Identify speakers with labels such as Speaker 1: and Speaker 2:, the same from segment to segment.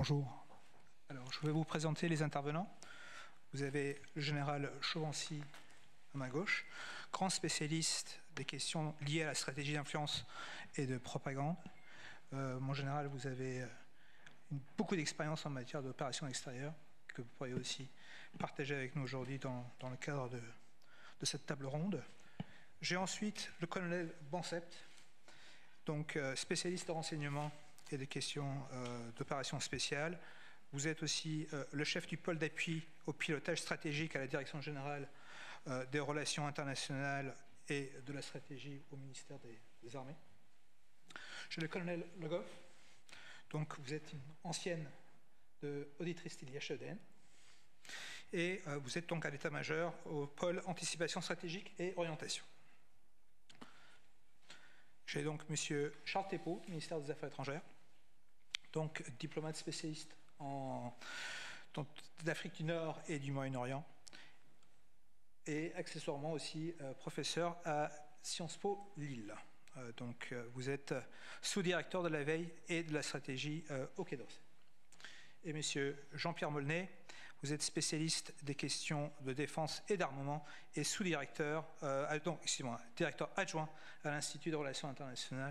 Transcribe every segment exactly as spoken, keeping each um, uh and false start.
Speaker 1: Bonjour. Alors, je vais vous présenter les intervenants. Vous avez le général Chauvency à ma gauche, grand spécialiste des questions liées à la stratégie d'influence et de propagande. Euh, mon général, vous avez une, beaucoup d'expérience en matière d'opérations extérieures que vous pourriez aussi partager avec nous aujourd'hui dans, dans le cadre de, de cette table ronde. J'ai ensuite le colonel Bansept, donc euh, spécialiste de renseignement et des questions euh, d'opérations spéciales. Vous êtes aussi euh, le chef du pôle d'appui au pilotage stratégique à la Direction générale euh, des relations internationales et de la stratégie au ministère des, des Armées. J'ai le colonel Le Goff. Donc vous êtes une ancienne de auditrice T D H E D N. Et euh, vous êtes donc à l'état-major au pôle anticipation stratégique et orientation. J'ai donc M. Charles Thépeau, ministère des Affaires étrangères, donc diplomate spécialiste en d'Afrique du Nord et du Moyen-Orient, et accessoirement aussi euh, professeur à Sciences Po Lille. Euh, donc euh, vous êtes sous-directeur de la veille et de la stratégie euh, au Quai d'Orsay. Et M. Jean-Pierre Molnet, vous êtes spécialiste des questions de défense et d'armement et sous-directeur, euh, non, excusez-moi, directeur adjoint à l'Institut de Relations internationales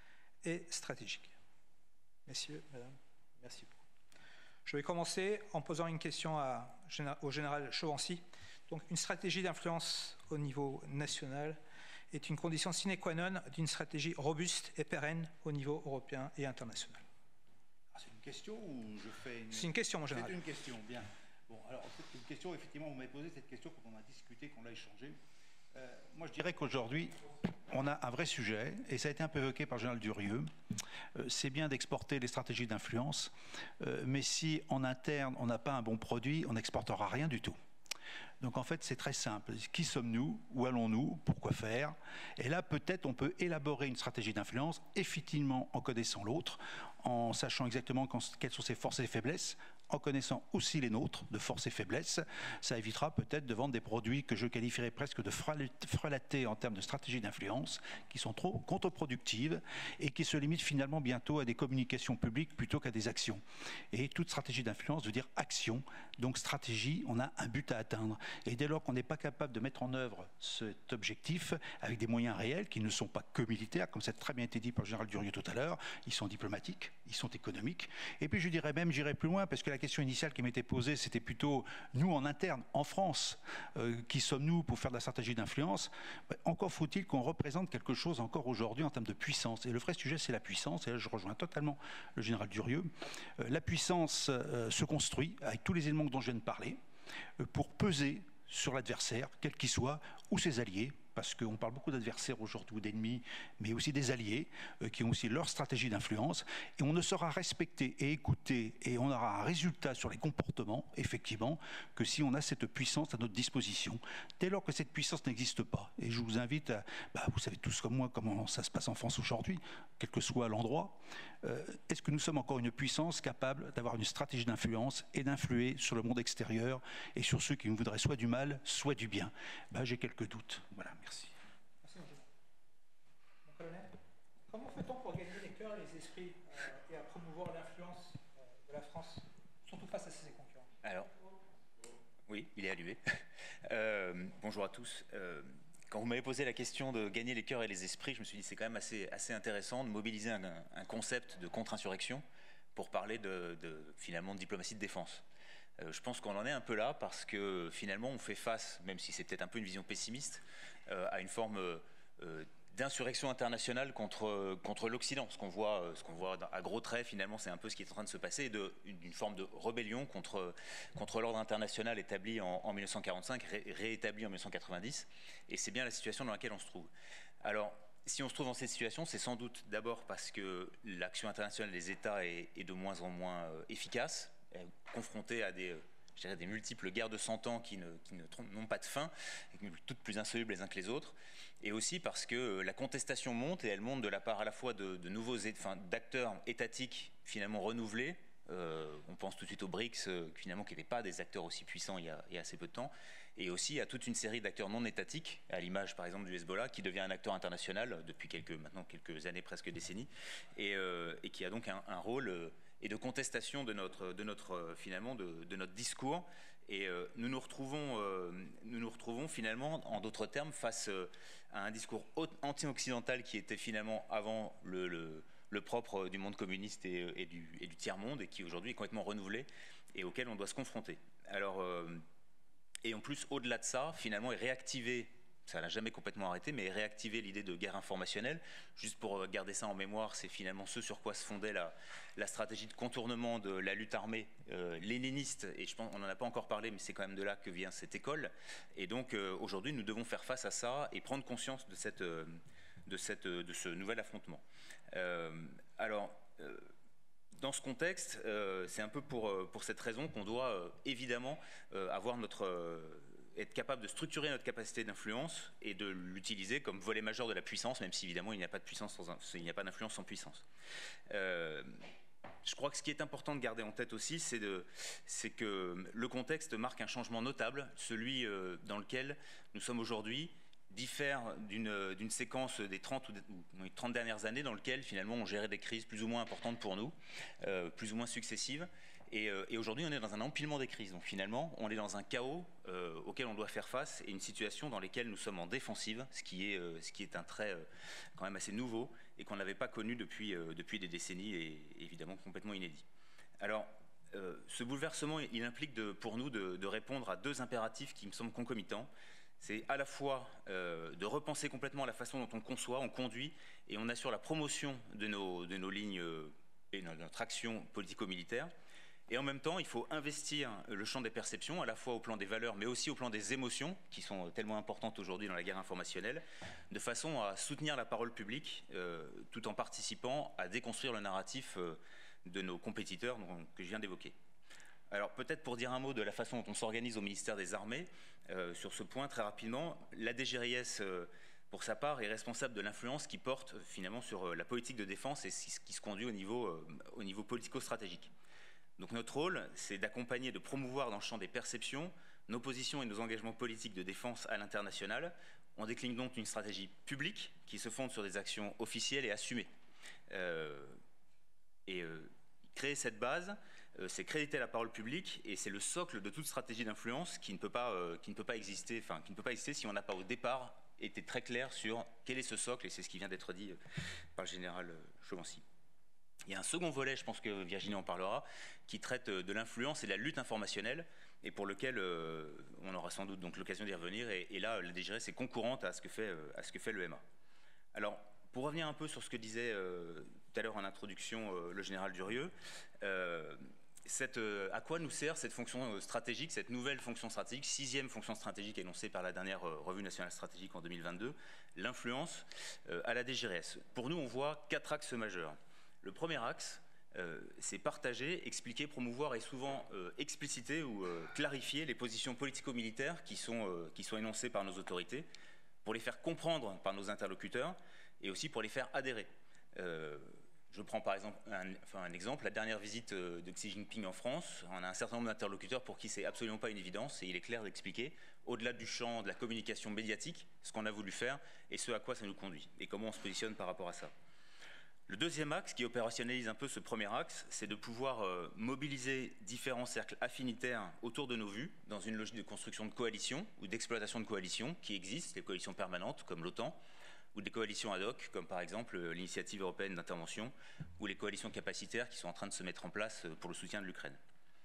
Speaker 1: et stratégiques. Messieurs, mesdames, merci beaucoup. Je vais commencer en posant une question à, au général Chauvency. Donc, une stratégie d'influence au niveau national est une condition sine qua non d'une stratégie robuste et pérenne au niveau européen et international.
Speaker 2: Ah, c'est une question ou je fais une...
Speaker 1: C'est une question, mon général.
Speaker 2: C'est une question, bien. Bon, alors, c'est une question, effectivement, vous m'avez posé cette question quand on a discuté, qu'on l'a échangé. Euh, moi, je dirais qu'aujourd'hui, on a un vrai sujet, et ça a été un peu évoqué par le général Durieux. Euh, c'est bien d'exporter les stratégies d'influence, euh, mais si en interne, on n'a pas un bon produit, on n'exportera rien du tout. Donc en fait, c'est très simple. Qui sommes-nous? Où allons-nous? Pourquoi faire? Et là, peut-être, on peut élaborer une stratégie d'influence, effectivement en connaissant l'autre, en sachant exactement quelles sont ses forces et faiblesses, en connaissant aussi les nôtres de forces et faiblesses. Ça évitera peut-être de vendre des produits que je qualifierais presque de frelatés en termes de stratégie d'influence, qui sont trop contre-productives et qui se limitent finalement bientôt à des communications publiques plutôt qu'à des actions. Et toute stratégie d'influence veut dire action. Donc stratégie, on a un but à atteindre. Et dès lors qu'on n'est pas capable de mettre en œuvre cet objectif avec des moyens réels qui ne sont pas que militaires, comme ça a très bien été dit par le général Durieux tout à l'heure, ils sont diplomatiques, ils sont économiques. Et puis je dirais même, j'irai plus loin, parce que la question initiale qui m'était posée, c'était plutôt nous en interne, en France, euh, qui sommes-nous pour faire de la stratégie d'influence? Ben, encore faut-il qu'on représente quelque chose encore aujourd'hui en termes de puissance. Et le vrai sujet, c'est la puissance. Et là, je rejoins totalement le général Durieux. Euh, la puissance euh, se construit avec tous les éléments dont je viens de parler, euh, pour peser sur l'adversaire, quel qu'il soit, ou ses alliés, parce qu'on parle beaucoup d'adversaires aujourd'hui ou d'ennemis, mais aussi des alliés euh, qui ont aussi leur stratégie d'influence, et on ne sera respecté et écouté, et on aura un résultat sur les comportements, effectivement, que si on a cette puissance à notre disposition. Dès lors que cette puissance n'existe pas, et je vous invite à, bah, vous savez tous comme moi comment ça se passe en France aujourd'hui, quel que soit l'endroit, euh, est-ce que nous sommes encore une puissance capable d'avoir une stratégie d'influence et d'influer sur le monde extérieur et sur ceux qui nous voudraient soit du mal, soit du bien? Bah, j'ai quelques doutes. Voilà. Merci.
Speaker 1: Merci, mon général. Mon colonel, comment fait-on pour gagner les cœurs et les esprits euh, et à promouvoir l'influence euh, de la France, surtout face à ses concurrents?
Speaker 3: Alors, oui, il est allumé. euh, bonjour à tous. Euh, quand vous m'avez posé la question de gagner les cœurs et les esprits, je me suis dit que c'est quand même assez, assez intéressant de mobiliser un, un concept de contre-insurrection pour parler de, de, finalement, de diplomatie de défense. Euh, je pense qu'on en est un peu là parce que finalement on fait face, même si c'est peut-être un peu une vision pessimiste, euh, à une forme euh, d'insurrection internationale contre, contre l'Occident. Ce qu'on voit, ce qu'on voit à gros traits, finalement, c'est un peu ce qui est en train de se passer, d'une forme de rébellion contre, contre l'ordre international établi en, en mille neuf cent quarante-cinq, ré, réétabli en mille neuf cent quatre-vingt-dix, et c'est bien la situation dans laquelle on se trouve. Alors, si on se trouve dans cette situation, c'est sans doute d'abord parce que l'action internationale des États est, est de moins en moins euh, efficace, confronté à des, je dirais, des multiples guerres de cent ans qui ne, qui ne n'ont pas de fin, et toutes plus insolubles les uns que les autres, et aussi parce que la contestation monte, et elle monte de la part à la fois de, de nouveaux, enfin, d'acteurs étatiques finalement renouvelés. Euh, on pense tout de suite aux BRICS, euh, finalement, qui n'étaient pas des acteurs aussi puissants il y, a, il y a assez peu de temps, et aussi à toute une série d'acteurs non étatiques, à l'image par exemple du Hezbollah, qui devient un acteur international depuis quelques, maintenant quelques années, presque décennies, et, euh, et qui a donc un, un rôle euh, et de contestation de notre, de notre, finalement, de, de notre discours. Et euh, nous, nous, retrouvons, euh, nous nous retrouvons finalement, en d'autres termes, face euh, à un discours anti-occidental qui était finalement avant le, le, le propre du monde communiste et, et du, et du tiers-monde, et qui aujourd'hui est complètement renouvelé et auquel on doit se confronter. Alors, euh, et en plus, au-delà de ça, finalement, est réactivé, ça n'a jamais complètement arrêté, mais réactiver l'idée de guerre informationnelle. Juste pour garder ça en mémoire, c'est finalement ce sur quoi se fondait la, la stratégie de contournement de la lutte armée euh, léniniste, et je pense on n'en a pas encore parlé, mais c'est quand même de là que vient cette école. Et donc euh, aujourd'hui, nous devons faire face à ça et prendre conscience de, cette, euh, de, cette, de ce nouvel affrontement. Euh, alors, euh, dans ce contexte, euh, c'est un peu pour, pour cette raison qu'on doit euh, évidemment euh, avoir notre... Euh, être capable de structurer notre capacité d'influence et de l'utiliser comme volet majeur de la puissance, même si évidemment il n'y a pas de puissance sans, il n'y a pas d'influence sans puissance. Euh, je crois que ce qui est important de garder en tête aussi, c'est, de, c'est que le contexte marque un changement notable, celui euh, dans lequel nous sommes aujourd'hui, diffère d'une, d'une séquence des trente, ou trente dernières années dans lequel finalement on gérait des crises plus ou moins importantes pour nous, euh, plus ou moins successives. Et, euh, et aujourd'hui, on est dans un empilement des crises. Donc finalement, on est dans un chaos euh, auquel on doit faire face et une situation dans laquelle nous sommes en défensive, ce qui est, euh, ce qui est un trait euh, quand même assez nouveau et qu'on n'avait pas connu depuis, euh, depuis des décennies et évidemment complètement inédit. Alors, euh, ce bouleversement, il implique de, pour nous de, de répondre à deux impératifs qui me semblent concomitants. C'est à la fois euh, de repenser complètement la façon dont on conçoit, on conduit et on assure la promotion de nos, de nos lignes euh, et de notre action politico-militaire. Et en même temps, il faut investir le champ des perceptions, à la fois au plan des valeurs, mais aussi au plan des émotions, qui sont tellement importantes aujourd'hui dans la guerre informationnelle, de façon à soutenir la parole publique, euh, tout en participant à déconstruire le narratif euh, de nos compétiteurs dont, que je viens d'évoquer. Alors peut-être pour dire un mot de la façon dont on s'organise au ministère des Armées, euh, sur ce point, très rapidement, la D G R I S, euh, pour sa part, est responsable de l'influence qui porte finalement sur euh, la politique de défense et ce qui se conduit au niveau, euh, au niveau politico-stratégique. Donc notre rôle, c'est d'accompagner, de promouvoir dans le champ des perceptions nos positions et nos engagements politiques de défense à l'international. On décline donc une stratégie publique qui se fonde sur des actions officielles et assumées. Euh, et euh, créer cette base, euh, c'est créditer la parole publique et c'est le socle de toute stratégie d'influence qui ne peut pas, euh, qui ne peut pas exister, enfin qui ne peut pas exister si on n'a pas au départ été très clair sur quel est ce socle, et c'est ce qui vient d'être dit par le général Chauvency. Il y a un second volet, je pense que Virginie en parlera, qui traite de l'influence et de la lutte informationnelle, et pour lequel euh, on aura sans doute donc l'occasion d'y revenir, et, et là, la D G R I S est concurrente à ce que fait, euh, à ce que fait l'E M A. Alors, pour revenir un peu sur ce que disait euh, tout à l'heure en introduction euh, le général Durieux, euh, cette, euh, à quoi nous sert cette fonction stratégique, cette nouvelle fonction stratégique, sixième fonction stratégique énoncée par la dernière euh, revue nationale stratégique en deux mille vingt-deux, l'influence euh, à la D G R I S. Pour nous, on voit quatre axes majeurs. Le premier axe, euh, c'est partager, expliquer, promouvoir et souvent euh, expliciter ou euh, clarifier les positions politico-militaires qui sont, euh, qui sont énoncées par nos autorités, pour les faire comprendre par nos interlocuteurs et aussi pour les faire adhérer. Euh, je prends par exemple un, enfin un exemple, la dernière visite de Xi Jinping en France, on a un certain nombre d'interlocuteurs pour qui c'est absolument pas une évidence et il est clair d'expliquer, au-delà du champ de la communication médiatique, ce qu'on a voulu faire et ce à quoi ça nous conduit et comment on se positionne par rapport à ça. Le deuxième axe, qui opérationnalise un peu ce premier axe, c'est de pouvoir euh, mobiliser différents cercles affinitaires autour de nos vues, dans une logique de construction de coalitions ou d'exploitation de coalitions qui existent, les coalitions permanentes comme l'OTAN, ou des coalitions ad hoc, comme par exemple l'Initiative européenne d'intervention, ou les coalitions capacitaires qui sont en train de se mettre en place pour le soutien de l'Ukraine.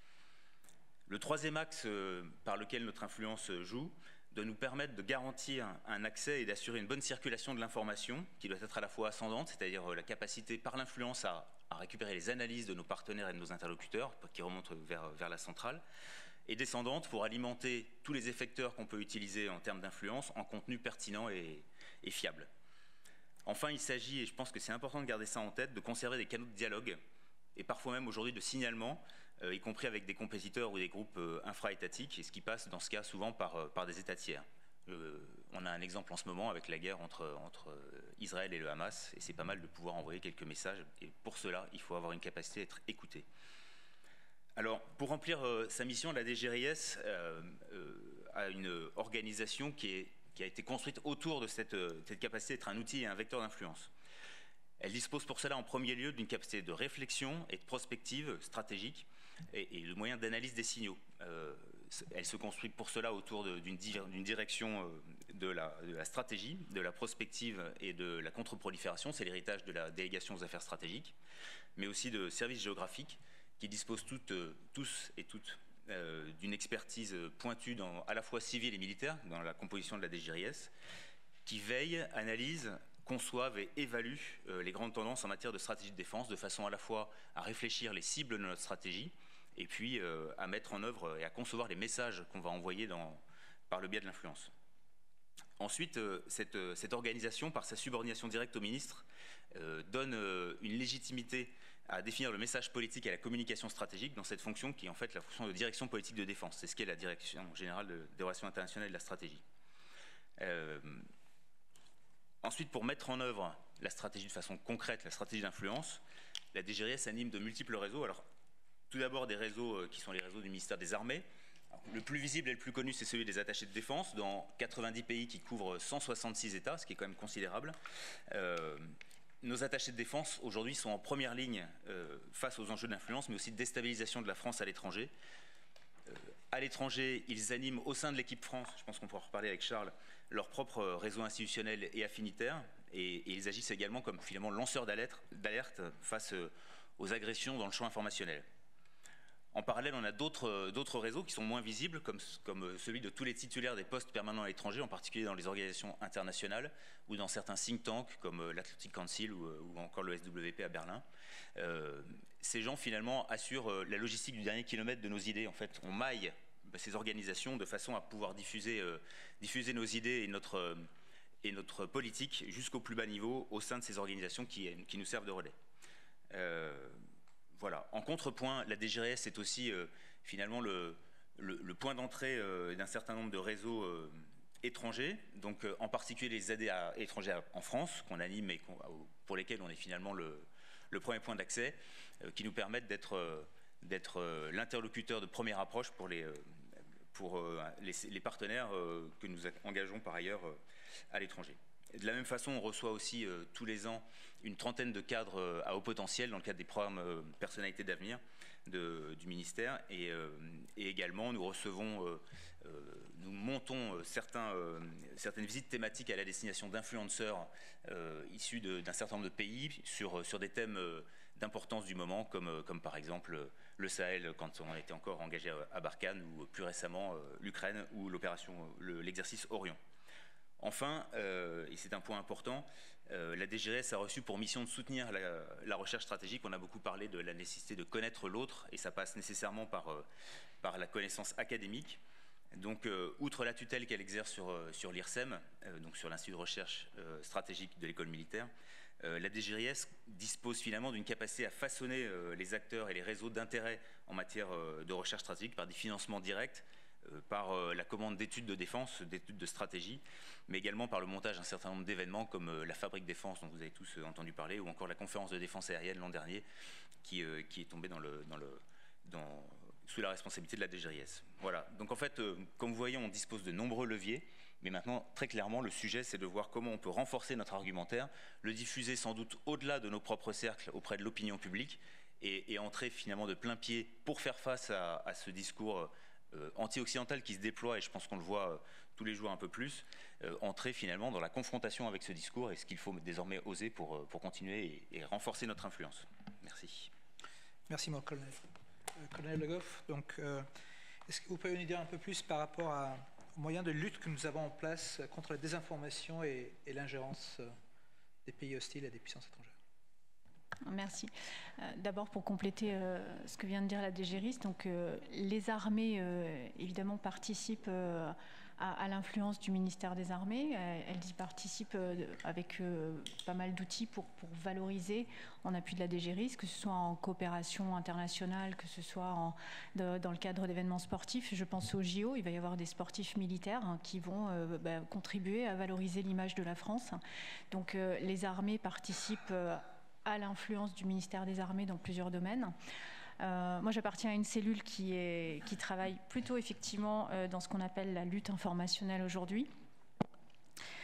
Speaker 3: Le troisième axe euh, par lequel notre influence joue, de nous permettre de garantir un accès et d'assurer une bonne circulation de l'information qui doit être à la fois ascendante, c'est-à-dire la capacité par l'influence à, à récupérer les analyses de nos partenaires et de nos interlocuteurs qui remontent vers, vers la centrale, et descendante pour alimenter tous les effecteurs qu'on peut utiliser en termes d'influence en contenu pertinent et, et fiable. Enfin, il s'agit, et je pense que c'est important de garder ça en tête, de conserver des canaux de dialogue et parfois même aujourd'hui de signalement, euh, y compris avec des compétiteurs ou des groupes euh, infra-étatiques, et ce qui passe dans ce cas souvent par, euh, par des États tiers. Euh, on a un exemple en ce moment avec la guerre entre, entre Israël et le Hamas, et c'est pas mal de pouvoir envoyer quelques messages, et pour cela, il faut avoir une capacité d'être écouté. Alors, pour remplir euh, sa mission, la D G R I S euh, euh, a une organisation qui, est, qui a été construite autour de cette, euh, cette capacité d'être un outil et un vecteur d'influence. Elle dispose pour cela en premier lieu d'une capacité de réflexion et de prospective stratégique et, et le moyen d'analyse des signaux. Euh, elle se construit pour cela autour d'une d'une direction de la, de la stratégie, de la prospective et de la contre-prolifération. C'est l'héritage de la délégation aux affaires stratégiques, mais aussi de services géographiques qui disposent toutes, tous et toutes euh, d'une expertise pointue dans, à la fois civile et militaire dans la composition de la D G R I S, qui veillent, analysent, conçoivent et évaluent euh, les grandes tendances en matière de stratégie de défense, de façon à la fois à réfléchir les cibles de notre stratégie et puis euh, à mettre en œuvre et à concevoir les messages qu'on va envoyer dans, par le biais de l'influence. Ensuite, euh, cette, euh, cette organisation, par sa subordination directe au ministre, euh, donne euh, une légitimité à définir le message politique et à la communication stratégique dans cette fonction qui est en fait la fonction de direction politique de défense. C'est ce qu'est la direction générale de, des relations internationales et de la stratégie. Euh, ensuite, pour mettre en œuvre la stratégie de façon concrète, la stratégie d'influence, la D G R I S anime de multiples réseaux. Alors, tout d'abord des réseaux qui sont les réseaux du ministère des Armées. Alors, le plus visible et le plus connu, c'est celui des attachés de défense dans quatre-vingt-dix pays qui couvrent cent soixante-six États, ce qui est quand même considérable. Euh, nos attachés de défense, aujourd'hui, sont en première ligne euh, face aux enjeux d'influence, mais aussi de déstabilisation de la France à l'étranger. Euh, à l'étranger, ils animent au sein de l'équipe France, je pense qu'on pourra reparler avec Charles, leur propre réseau institutionnel et affinitaire, et, et ils agissent également comme finalement lanceurs d'alerte face aux agressions dans le champ informationnel. En parallèle, on a d'autres réseaux qui sont moins visibles, comme, comme celui de tous les titulaires des postes permanents à l'étranger, en particulier dans les organisations internationales ou dans certains think tanks comme l'Atlantic Council ou, ou encore le S W P à Berlin. Euh, ces gens, finalement, assurent la logistique du dernier kilomètre de nos idées. En fait, on maille ces organisations de façon à pouvoir diffuser, euh, diffuser nos idées et notre, euh, et notre politique jusqu'au plus bas niveau au sein de ces organisations qui, qui nous servent de relais. Euh, Voilà. En contrepoint, la D G R I S est aussi euh, finalement le, le, le point d'entrée euh, d'un certain nombre de réseaux euh, étrangers, donc euh, en particulier les A D A étrangers en France, qu'on anime et qu pour lesquels on est finalement le, le premier point d'accès, euh, qui nous permettent d'être euh, d'être euh, l'interlocuteur de première approche pour les, euh, pour, euh, les, les partenaires euh, que nous engageons par ailleurs euh, à l'étranger. De la même façon, on reçoit aussi euh, tous les ans une trentaine de cadres euh, à haut potentiel dans le cadre des programmes euh, personnalités d'avenir du ministère. Et, euh, et également, nous recevons, euh, euh, nous montons euh, certains, euh, certaines visites thématiques à la destination d'influenceurs euh, issus d'un certain nombre de pays sur, sur des thèmes euh, d'importance du moment, comme, comme par exemple le Sahel, quand on était encore engagé à, à Barkhane, ou plus récemment euh, l'Ukraine ou l'opération, l'exercice Orion. Enfin, euh, et c'est un point important, euh, la D G R I S a reçu pour mission de soutenir la, la recherche stratégique. On a beaucoup parlé de la nécessité de connaître l'autre, et ça passe nécessairement par, euh, par la connaissance académique. Donc, euh, outre la tutelle qu'elle exerce sur, euh, sur l'I R S E M, euh, donc sur l'Institut de recherche euh, stratégique de l'école militaire, euh, la D G R I S dispose finalement d'une capacité à façonner euh, les acteurs et les réseaux d'intérêt en matière euh, de recherche stratégique par des financements directs, par la commande d'études de défense, d'études de stratégie, mais également par le montage d'un certain nombre d'événements comme la Fabrique Défense dont vous avez tous entendu parler, ou encore la conférence de défense aérienne l'an dernier qui, euh, qui est tombée dans le, dans le, dans, sous la responsabilité de la D G R I S. Voilà, donc en fait, euh, comme vous voyez, on dispose de nombreux leviers, mais maintenant, très clairement, le sujet, c'est de voir comment on peut renforcer notre argumentaire, le diffuser sans doute au-delà de nos propres cercles auprès de l'opinion publique, et, et entrer finalement de plein pied pour faire face à, à ce discours Euh, anti-occidental qui se déploie, et je pense qu'on le voit euh, tous les jours un peu plus, euh, entrer finalement dans la confrontation avec ce discours et ce qu'il faut désormais oser pour, euh, pour continuer et, et renforcer notre influence. Merci.
Speaker 1: Merci, mon colonel. Euh, colonel Le Goff, donc, euh, est-ce que vous pouvez nous dire un peu plus par rapport à, aux moyens de lutte que nous avons en place contre la désinformation et, et l'ingérence euh, des pays hostiles et des puissances étrangères?
Speaker 4: Merci. Euh, D'abord, pour compléter euh, ce que vient de dire la D G R I S, donc, euh, les armées, euh, évidemment, participent euh, à, à l'influence du ministère des Armées. Euh, elles y participent euh, avec euh, pas mal d'outils pour, pour valoriser, en appui de la D G R I S, que ce soit en coopération internationale, que ce soit en, de, dans le cadre d'événements sportifs. Je pense au J O, il va y avoir des sportifs militaires hein, qui vont euh, bah, contribuer à valoriser l'image de la France. Donc, euh, les armées participent euh, à l'influence du ministère des Armées dans plusieurs domaines. Euh, moi, j'appartiens à une cellule qui, est, qui travaille plutôt effectivement euh, dans ce qu'on appelle la lutte informationnelle aujourd'hui.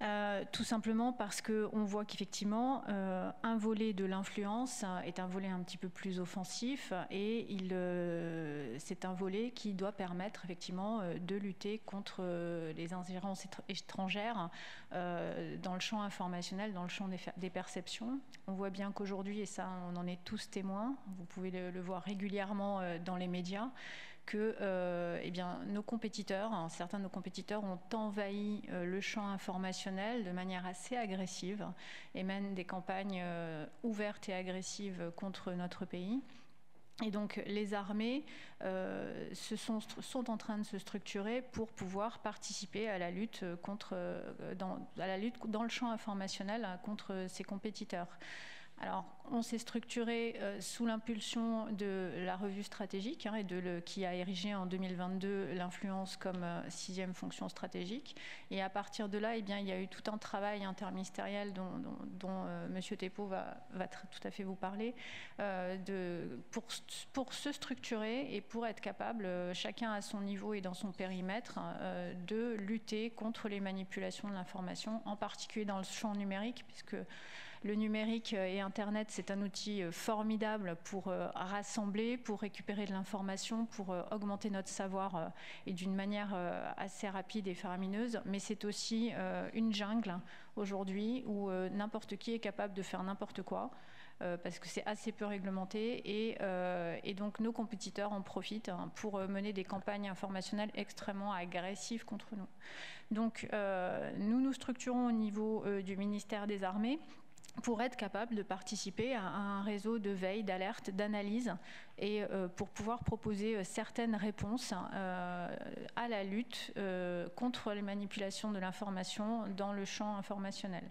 Speaker 4: Euh, tout simplement parce qu'on voit qu'effectivement, euh, un volet de l'influence est un volet un petit peu plus offensif et il, euh, c'est un volet qui doit permettre effectivement de lutter contre les ingérences étrangères euh, dans le champ informationnel, dans le champ des, des perceptions. On voit bien qu'aujourd'hui, et ça on en est tous témoins, vous pouvez le, le voir régulièrement dans les médias, que euh, eh bien, nos compétiteurs, hein, certains de nos compétiteurs ont envahi euh, le champ informationnel de manière assez agressive et mènent des campagnes euh, ouvertes et agressives contre notre pays. Et donc les armées euh, se sont, sont en train de se structurer pour pouvoir participer à la lutte, contre, dans, à la lutte dans le champ informationnel contre ces compétiteurs. Alors, on s'est structuré euh, sous l'impulsion de la revue stratégique hein, et de le, qui a érigé en deux mille vingt-deux l'influence comme euh, sixième fonction stratégique. Et à partir de là, eh bien, il y a eu tout un travail interministériel dont, dont, dont euh, M. Thépaut va, va tout à fait vous parler, euh, de, pour, pour se structurer et pour être capable, euh, chacun à son niveau et dans son périmètre, euh, de lutter contre les manipulations de l'information, en particulier dans le champ numérique, puisque le numérique et Internet, c'est un outil formidable pour euh, rassembler, pour récupérer de l'information, pour euh, augmenter notre savoir euh, et d'une manière euh, assez rapide et faramineuse. Mais c'est aussi euh, une jungle aujourd'hui où euh, n'importe qui est capable de faire n'importe quoi euh, parce que c'est assez peu réglementé et, euh, et donc nos compétiteurs en profitent hein, pour euh, mener des campagnes informationnelles extrêmement agressives contre nous. Donc euh, nous nous structurons au niveau euh, du ministère des Armées pour être capable de participer à un réseau de veille, d'alerte, d'analyse et euh, pour pouvoir proposer euh, certaines réponses euh, à la lutte euh, contre les manipulations de l'information dans le champ informationnel.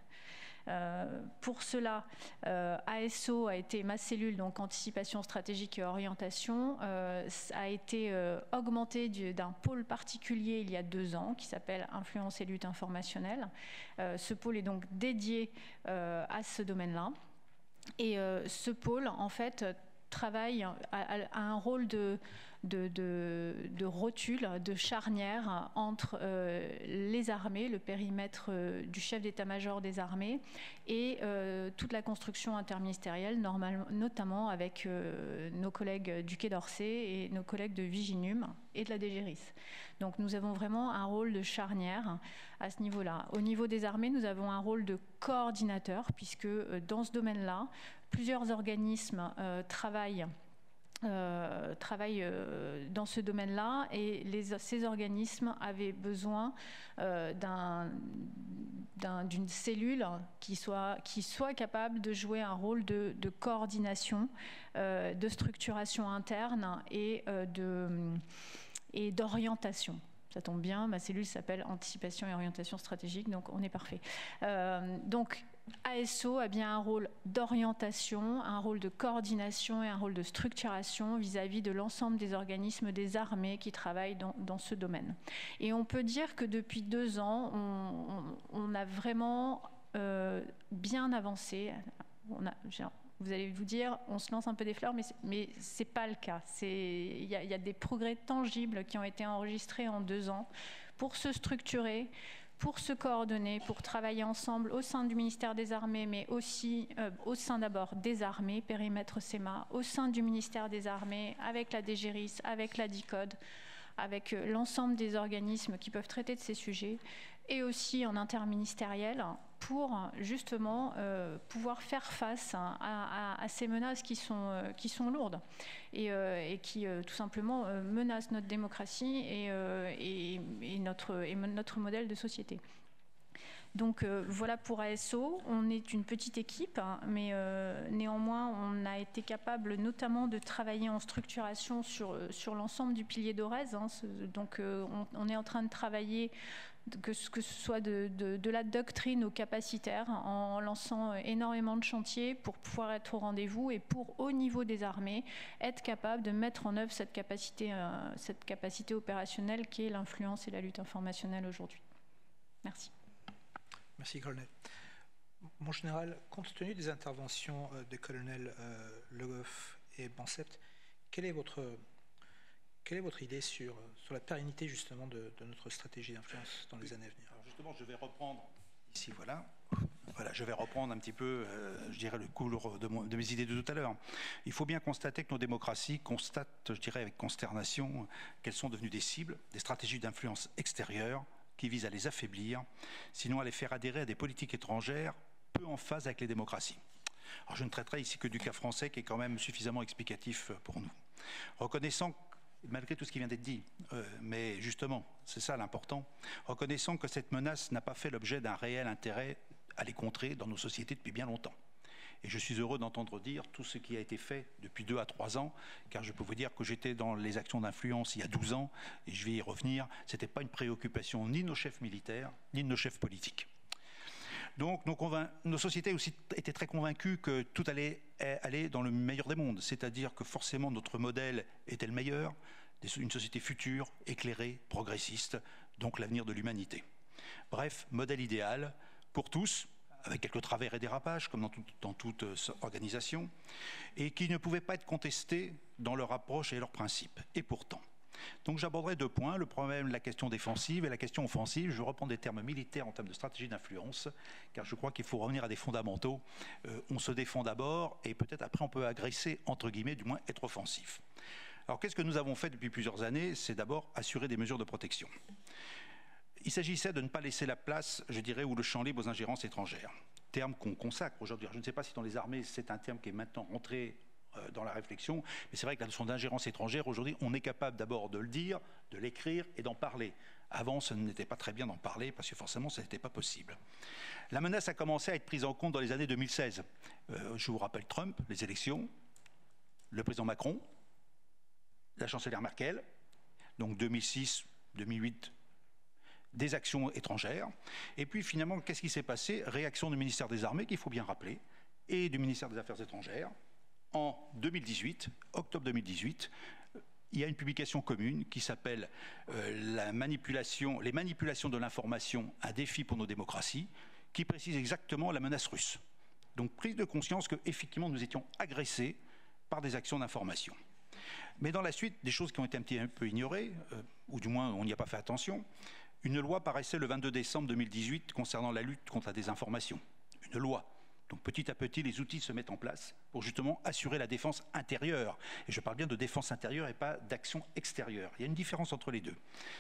Speaker 4: Euh, pour cela, euh, A S O a été ma cellule, donc anticipation stratégique et orientation, euh, a été euh, augmentée d'un pôle particulier il y a deux ans qui s'appelle influence et lutte informationnelle. Euh, ce pôle est donc dédié euh, à ce domaine-là. Et euh, ce pôle, en fait, travaille à, à un rôle de De, de, de rotule, de charnière entre euh, les armées, le périmètre euh, du chef d'état-major des armées et euh, toute la construction interministérielle, normalement, notamment avec euh, nos collègues du Quai d'Orsay et nos collègues de Viginum et de la D G R I S. Donc nous avons vraiment un rôle de charnière à ce niveau-là. Au niveau des armées, nous avons un rôle de coordinateur puisque euh, dans ce domaine-là, plusieurs organismes euh, travaillent Euh, travaillent euh, dans ce domaine-là et les, ces organismes avaient besoin euh, d'un, d'un, d'une cellule qui soit, qui soit capable de jouer un rôle de, de coordination, euh, de structuration interne et, euh, de, et d'orientation. Ça tombe bien, ma cellule s'appelle Anticipation et Orientation Stratégique, donc on est parfait. Euh, donc, A S O a bien un rôle d'orientation, un rôle de coordination et un rôle de structuration vis-à-vis de l'ensemble des organismes des armées qui travaillent dans, dans ce domaine. Et on peut dire que depuis deux ans, on, on, on a vraiment euh, bien avancé. On a, vous allez vous dire, on se lance un peu des fleurs, mais mais c'est pas le cas. Il y, y a des progrès tangibles qui ont été enregistrés en deux ans pour se structurer, pour se coordonner, pour travailler ensemble au sein du ministère des Armées, mais aussi euh, au sein d'abord des armées, périmètre C E M A, au sein du ministère des Armées, avec la D G R I S, avec la DICODE, avec euh, l'ensemble des organismes qui peuvent traiter de ces sujets, et aussi en interministériel, pour justement euh, pouvoir faire face à, à, à ces menaces qui sont, euh, qui sont lourdes et, euh, et qui euh, tout simplement euh, menacent notre démocratie et, euh, et, et, notre, et notre modèle de société. Donc euh, voilà pour A S O, on est une petite équipe, hein, mais euh, néanmoins on a été capable notamment de travailler en structuration sur, sur l'ensemble du pilier d'Orez, hein, donc euh, on, on est en train de travailler que ce, que ce soit de, de, de la doctrine aux capacitaires, en lançant énormément de chantiers pour pouvoir être au rendez-vous et pour, au niveau des armées, être capable de mettre en œuvre cette capacité, euh, cette capacité opérationnelle qui est l'influence et la lutte informationnelle aujourd'hui. Merci.
Speaker 1: Merci, colonel. Mon général, compte tenu des interventions des colonels euh, Le Goff et Bansept, quelle est votre... Quelle est votre idée sur, sur la pérennité justement de, de notre stratégie d'influence dans les années à venir?
Speaker 2: Alors justement, je vais reprendre ici, voilà. Voilà, je vais reprendre un petit peu, euh, je dirais, le cours de, mon, de mes idées de tout à l'heure. Il faut bien constater que nos démocraties constatent, je dirais avec consternation, qu'elles sont devenues des cibles, des stratégies d'influence extérieure qui visent à les affaiblir, sinon à les faire adhérer à des politiques étrangères peu en phase avec les démocraties. Alors je ne traiterai ici que du cas français qui est quand même suffisamment explicatif pour nous. Reconnaissant, malgré tout ce qui vient d'être dit, euh, mais justement, c'est ça l'important, reconnaissant que cette menace n'a pas fait l'objet d'un réel intérêt à les contrer dans nos sociétés depuis bien longtemps. Et je suis heureux d'entendre dire tout ce qui a été fait depuis deux à trois ans, car je peux vous dire que j'étais dans les actions d'influence il y a douze ans, et je vais y revenir, ce n'était pas une préoccupation ni de nos chefs militaires, ni de nos chefs politiques. Donc nos, nos sociétés aussi étaient très convaincues que tout allait aller dans le meilleur des mondes, c'est-à-dire que forcément notre modèle était le meilleur, une société future, éclairée, progressiste, donc l'avenir de l'humanité. Bref, modèle idéal pour tous, avec quelques travers et dérapages, comme dans, tout, dans toute euh, organisation, et qui ne pouvaient pas être contestés dans leur approche et leurs principes. Et pourtant. Donc j'aborderai deux points, le problème, la question défensive et la question offensive. Je reprends des termes militaires en termes de stratégie d'influence, car je crois qu'il faut revenir à des fondamentaux. Euh, on se défend d'abord, et peut-être après on peut agresser, entre guillemets, du moins être offensif. Alors qu'est-ce que nous avons fait depuis plusieurs années? C'est d'abord assurer des mesures de protection. Il s'agissait de ne pas laisser la place, je dirais, ou le champ libre aux ingérences étrangères. Terme qu'on consacre aujourd'hui. Je ne sais pas si dans les armées, c'est un terme qui est maintenant rentré euh, dans la réflexion, mais c'est vrai que la notion d'ingérence étrangère, aujourd'hui, on est capable d'abord de le dire, de l'écrire et d'en parler. Avant, ce n'était pas très bien d'en parler, parce que forcément, ça n'était pas possible. La menace a commencé à être prise en compte dans les années deux mille seize. Euh, je vous rappelle Trump, les élections, le président Macron, la chancelière Merkel, donc deux mille six, deux mille huit, des actions étrangères. Et puis finalement, qu'est-ce qui s'est passé? Réaction du ministère des Armées, qu'il faut bien rappeler, et du ministère des Affaires étrangères. En deux mille dix-huit, octobre deux mille dix-huit, il y a une publication commune qui s'appelle euh, la manipulation, les manipulations de l'information, un défi pour nos démocraties, qui précise exactement la menace russe. Donc prise de conscience qu'effectivement nous étions agressés par des actions d'information. Mais dans la suite, des choses qui ont été un petit peu ignorées, euh, ou du moins on n'y a pas fait attention. Une loi paraissait le vingt-deux décembre deux mille dix-huit concernant la lutte contre la désinformation. Une loi. Donc petit à petit, les outils se mettent en place pour justement assurer la défense intérieure. Et je parle bien de défense intérieure et pas d'action extérieure. Il y a une différence entre les deux.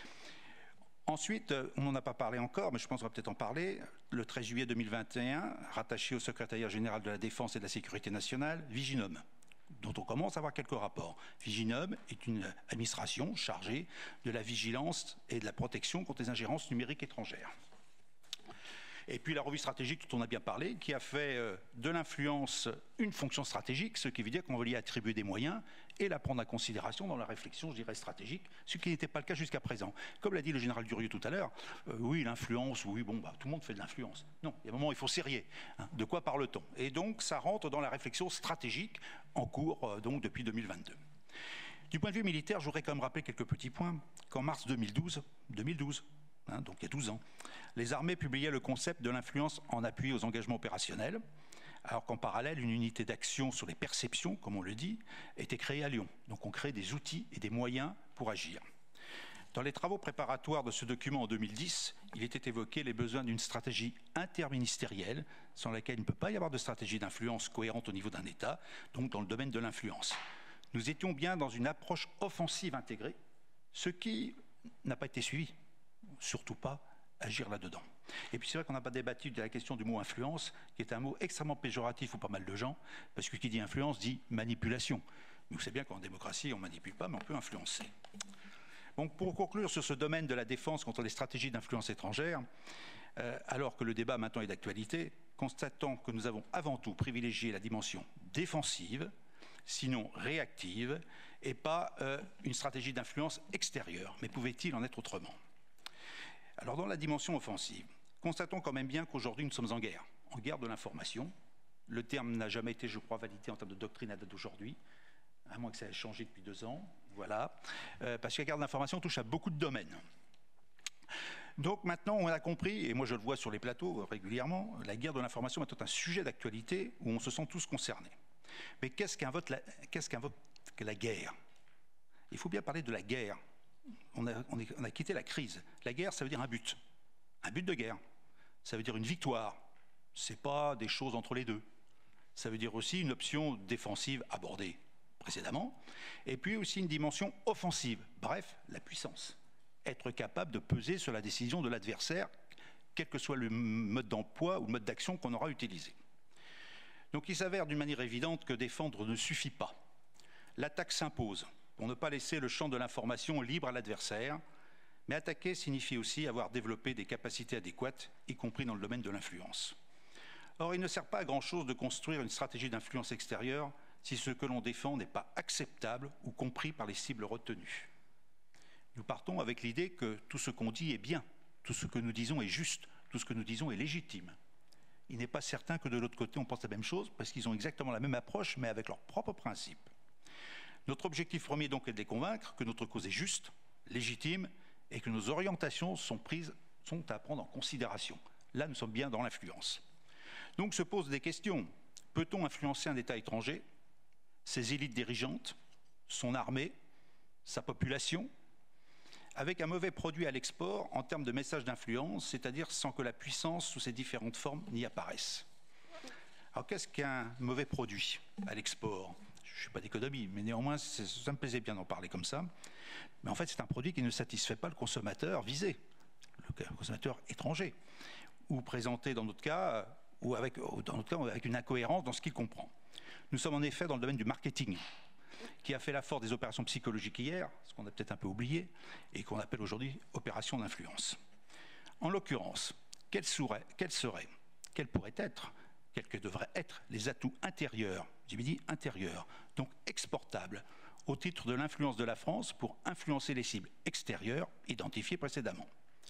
Speaker 2: Ensuite, on n'en a pas parlé encore, mais je pense qu'on va peut-être en parler. Le treize juillet deux mille vingt et un, rattaché au secrétariat général de la Défense et de la Sécurité nationale, Viginum, dont on commence à avoir quelques rapports. Viginum est une administration chargée de la vigilance et de la protection contre les ingérences numériques étrangères. Et puis la revue stratégique, dont on a bien parlé, qui a fait de l'influence une fonction stratégique, ce qui veut dire qu'on va y attribuer des moyens et la prendre en considération dans la réflexion, je dirais, stratégique, ce qui n'était pas le cas jusqu'à présent. Comme l'a dit le général Durieux tout à l'heure, euh, oui, l'influence, oui, bon, bah, tout le monde fait de l'influence. Non, il y a un moment où il faut serrer. Hein, de quoi parle-t-on? Et donc, ça rentre dans la réflexion stratégique en cours euh, donc, depuis deux mille vingt-deux. Du point de vue militaire, je voudrais quand même rappeler quelques petits points. Qu'en mars deux mille douze, deux mille douze, hein, donc il y a douze ans, les armées publiaient le concept de l'influence en appui aux engagements opérationnels, alors qu'en parallèle, une unité d'action sur les perceptions, comme on le dit, était créée à Lyon. Donc on crée des outils et des moyens pour agir. Dans les travaux préparatoires de ce document en deux mille dix, il était évoqué les besoins d'une stratégie interministérielle, sans laquelle il ne peut pas y avoir de stratégie d'influence cohérente au niveau d'un État, donc dans le domaine de l'influence. Nous étions bien dans une approche offensive intégrée, ce qui n'a pas été suivi, surtout pas agir là-dedans. Et puis c'est vrai qu'on n'a pas débattu de la question du mot influence, qui est un mot extrêmement péjoratif pour pas mal de gens, parce que qui dit influence dit manipulation. Mais vous savez bien qu'en démocratie, on ne manipule pas, mais on peut influencer. Donc pour conclure sur ce domaine de la défense contre les stratégies d'influence étrangère, euh, alors que le débat maintenant est d'actualité, constatant que nous avons avant tout privilégié la dimension défensive, sinon réactive, et pas euh, une stratégie d'influence extérieure. Mais pouvait-il en être autrement ? Alors dans la dimension offensive, constatons quand même bien qu'aujourd'hui nous sommes en guerre, en guerre de l'information. Le terme n'a jamais été, je crois, validé en termes de doctrine à date d'aujourd'hui, à moins que ça ait changé depuis deux ans, voilà, euh, parce que la guerre de l'information touche à beaucoup de domaines. Donc maintenant on a compris, et moi je le vois sur les plateaux régulièrement, la guerre de l'information est maintenant un sujet d'actualité où on se sent tous concernés. Mais qu'est-ce qu'invoque la, qu'est-ce qu'invoque la guerre? Il faut bien parler de la guerre. On a, on, est, on a quitté la crise. La guerre, ça veut dire un but. Un but de guerre. ça veut dire une victoire. Ce n'est pas des choses entre les deux. Ça veut dire aussi une option défensive abordée précédemment, et puis aussi une dimension offensive, bref, la puissance. Être capable de peser sur la décision de l'adversaire, quel que soit le mode d'emploi ou le mode d'action qu'on aura utilisé. Donc il s'avère d'une manière évidente que défendre ne suffit pas. L'attaque s'impose, pour ne pas laisser le champ de l'information libre à l'adversaire, mais attaquer signifie aussi avoir développé des capacités adéquates, y compris dans le domaine de l'influence. Or, il ne sert pas à grand-chose de construire une stratégie d'influence extérieure si ce que l'on défend n'est pas acceptable ou compris par les cibles retenues. Nous partons avec l'idée que tout ce qu'on dit est bien, tout ce que nous disons est juste, tout ce que nous disons est légitime. Il n'est pas certain que de l'autre côté on pense la même chose, parce qu'ils ont exactement la même approche, mais avec leurs propres principes. Notre objectif premier donc est de les convaincre que notre cause est juste, légitime, et que nos orientations sont prises, sont à prendre en considération. Là, nous sommes bien dans l'influence. Donc se posent des questions. Peut-on influencer un État étranger, ses élites dirigeantes, son armée, sa population, avec un mauvais produit à l'export en termes de message d'influence, c'est-à-dire sans que la puissance sous ses différentes formes n'y apparaisse? Alors qu'est-ce qu'un mauvais produit à l'export? Je ne suis pas d'économie, mais néanmoins, ça me plaisait bien d'en parler comme ça. Mais en fait, c'est un produit qui ne satisfait pas le consommateur visé, le consommateur étranger, ou présenté dans notre cas, ou avec, dans notre cas, avec une incohérence dans ce qu'il comprend. Nous sommes en effet dans le domaine du marketing, qui a fait la force des opérations psychologiques hier, ce qu'on a peut-être un peu oublié, et qu'on appelle aujourd'hui opération d'influence. En l'occurrence, quels seraient, quels seraient, quels pourraient être, quels que devraient être les atouts intérieurs, j'ai bien dit intérieurs, donc exportables, au titre de l'influence de la France pour influencer les cibles extérieures identifiées précédemment.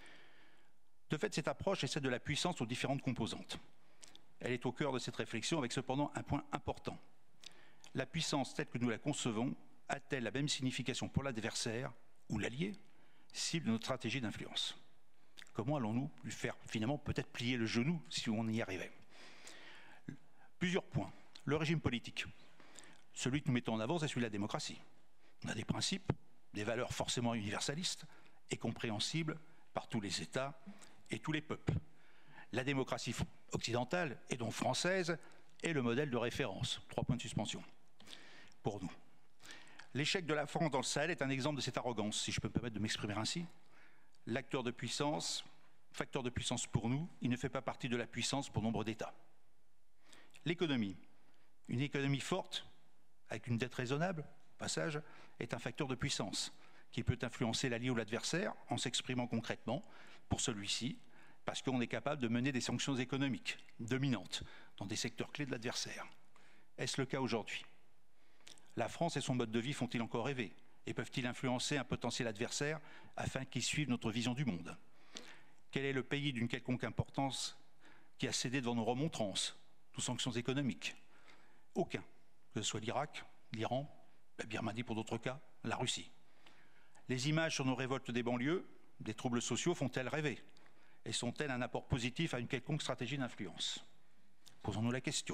Speaker 2: De fait, cette approche est celle de la puissance aux différentes composantes. Elle est au cœur de cette réflexion avec cependant un point important. La puissance telle que nous la concevons a-t-elle la même signification pour l'adversaire ou l'allié, cible de notre stratégie d'influence? Comment allons-nous lui faire finalement peut-être plier le genou si on y arrivait? Plusieurs points. Le régime politique. Celui que nous mettons en avant, c'est celui de la démocratie. On a des principes, des valeurs forcément universalistes et compréhensibles par tous les États et tous les peuples. La démocratie occidentale, et donc française, est le modèle de référence. Trois points de suspension pour nous. L'échec de la France dans le Sahel est un exemple de cette arrogance, si je peux me permettre de m'exprimer ainsi. L'acteur de puissance, facteur de puissance pour nous, il ne fait pas partie de la puissance pour nombre d'États. L'économie. Une économie forte, avec une dette raisonnable, passage, est un facteur de puissance qui peut influencer l'allié ou l'adversaire en s'exprimant concrètement pour celui-ci, parce qu'on est capable de mener des sanctions économiques dominantes dans des secteurs clés de l'adversaire. Est-ce le cas aujourd'hui? La France et son mode de vie font-ils encore rêver? Et peuvent-ils influencer un potentiel adversaire afin qu'il suive notre vision du monde? Quel est le pays d'une quelconque importance qui a cédé devant nos remontrances, nos sanctions économiques? Aucun, que ce soit l'Irak, l'Iran, la Birmanie pour d'autres cas, la Russie. Les images sur nos révoltes des banlieues, des troubles sociaux font-elles rêver? Et sont-elles un apport positif à une quelconque stratégie d'influence? Posons-nous la question.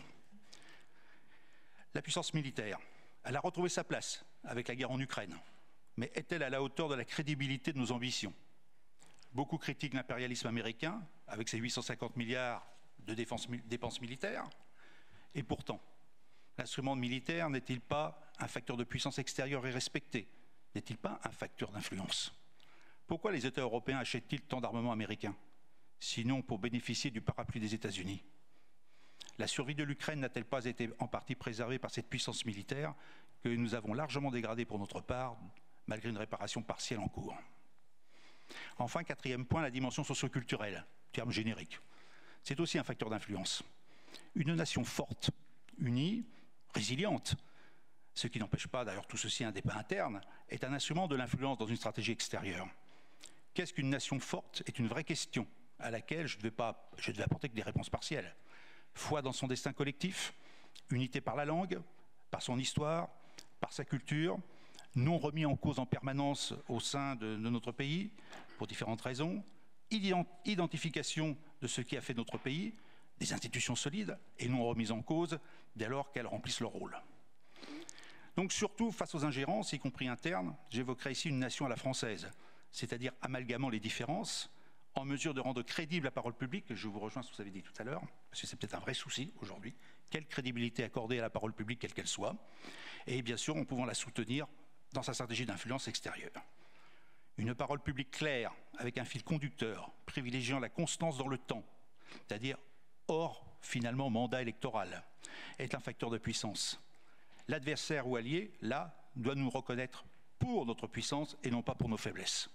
Speaker 2: La puissance militaire, elle a retrouvé sa place avec la guerre en Ukraine. Mais est-elle à la hauteur de la crédibilité de nos ambitions? Beaucoup critiquent l'impérialisme américain, avec ses huit cent cinquante milliards de défense, dépenses militaires. Et pourtant, l'instrument militaire n'est-il pas un facteur de puissance extérieure et respecté? N'est-il pas un facteur d'influence? Pourquoi les États européens achètent-ils tant d'armements américains? Sinon pour bénéficier du parapluie des États-Unis. La survie de l'Ukraine n'a-t-elle pas été en partie préservée par cette puissance militaire que nous avons largement dégradée pour notre part, malgré une réparation partielle en cours? Enfin, quatrième point, la dimension socio-culturelle, terme générique. C'est aussi un facteur d'influence. Une nation forte, unie, résiliente, ce qui n'empêche pas d'ailleurs tout ceci un débat interne, est un instrument de l'influence dans une stratégie extérieure. Qu'est-ce qu'une nation forte est une vraie question à laquelle je ne vais pas, je ne vais apporter que des réponses partielles. Foi dans son destin collectif, unité par la langue, par son histoire, par sa culture, non remis en cause en permanence au sein de, de notre pays, pour différentes raisons, identification de ce qui a fait notre pays, des institutions solides et non remises en cause dès lors qu'elles remplissent leur rôle. Donc surtout, face aux ingérences, y compris internes, j'évoquerai ici une nation à la française, c'est-à-dire amalgamant les différences en mesure de rendre crédible la parole publique, je vous rejoins ce que vous avez dit tout à l'heure, parce que c'est peut-être un vrai souci aujourd'hui, quelle crédibilité accorder à la parole publique, quelle qu'elle soit, et bien sûr en pouvant la soutenir dans sa stratégie d'influence extérieure. Une parole publique claire, avec un fil conducteur, privilégiant la constance dans le temps, c'est-à-dire hors, finalement, mandat électoral, est un facteur de puissance. L'adversaire ou allié, là, doit nous reconnaître pour notre puissance et non pas pour nos faiblesses.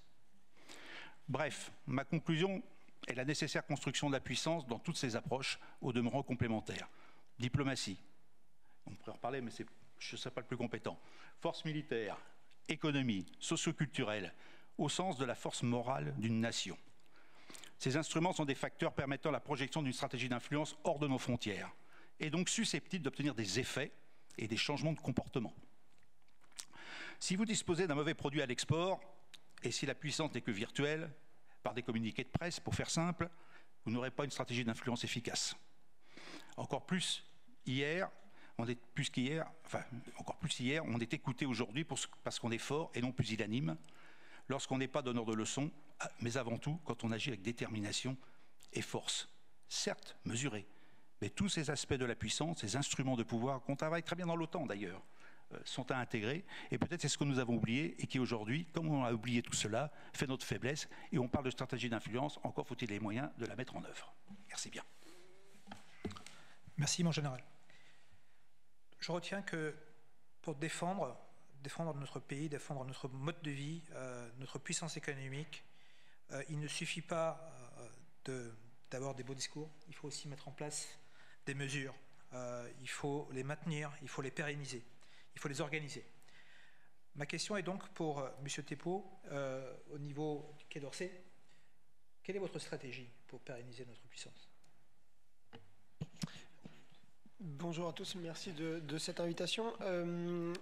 Speaker 2: Bref, ma conclusion est la nécessaire construction de la puissance dans toutes ses approches, au demeurant complémentaires. Diplomatie, on pourrait en reparler, mais je ne serai pas le plus compétent. Force militaire, économie, socio-culturelle, au sens de la force morale d'une nation. Ces instruments sont des facteurs permettant la projection d'une stratégie d'influence hors de nos frontières, et donc susceptibles d'obtenir des effets et des changements de comportement. Si vous disposez d'un mauvais produit à l'export, et si la puissance n'est que virtuelle, par des communiqués de presse, pour faire simple, vous n'aurez pas une stratégie d'influence efficace. Encore plus hier, on est plus qu'hier, enfin encore plus hier, on est écouté aujourd'hui parce qu'on est fort et non pusillanime, lorsqu'on n'est pas donneur de leçons, mais avant tout quand on agit avec détermination et force, certes mesurée, mais tous ces aspects de la puissance, ces instruments de pouvoir, qu'on travaille très bien dans l'OTAN d'ailleurs, sont à intégrer, et peut-être c'est ce que nous avons oublié, et qui aujourd'hui, comme on a oublié tout cela, fait notre faiblesse, et on parle de stratégie d'influence, encore faut-il les moyens de la mettre en œuvre. Merci bien.
Speaker 1: Merci, mon général. Je retiens que pour défendre, défendre notre pays, défendre notre mode de vie, euh, notre puissance économique, euh, il ne suffit pas euh, d'avoir des beaux discours, il faut aussi mettre en place des mesures. Euh, il faut les maintenir, il faut les pérenniser, il faut les organiser. Ma question est donc pour euh, M. Thépaut, euh, au niveau du Quai d'Orsay. Quelle est votre stratégie pour pérenniser notre puissance ?
Speaker 5: Bonjour à tous, merci de, de cette invitation. Euh,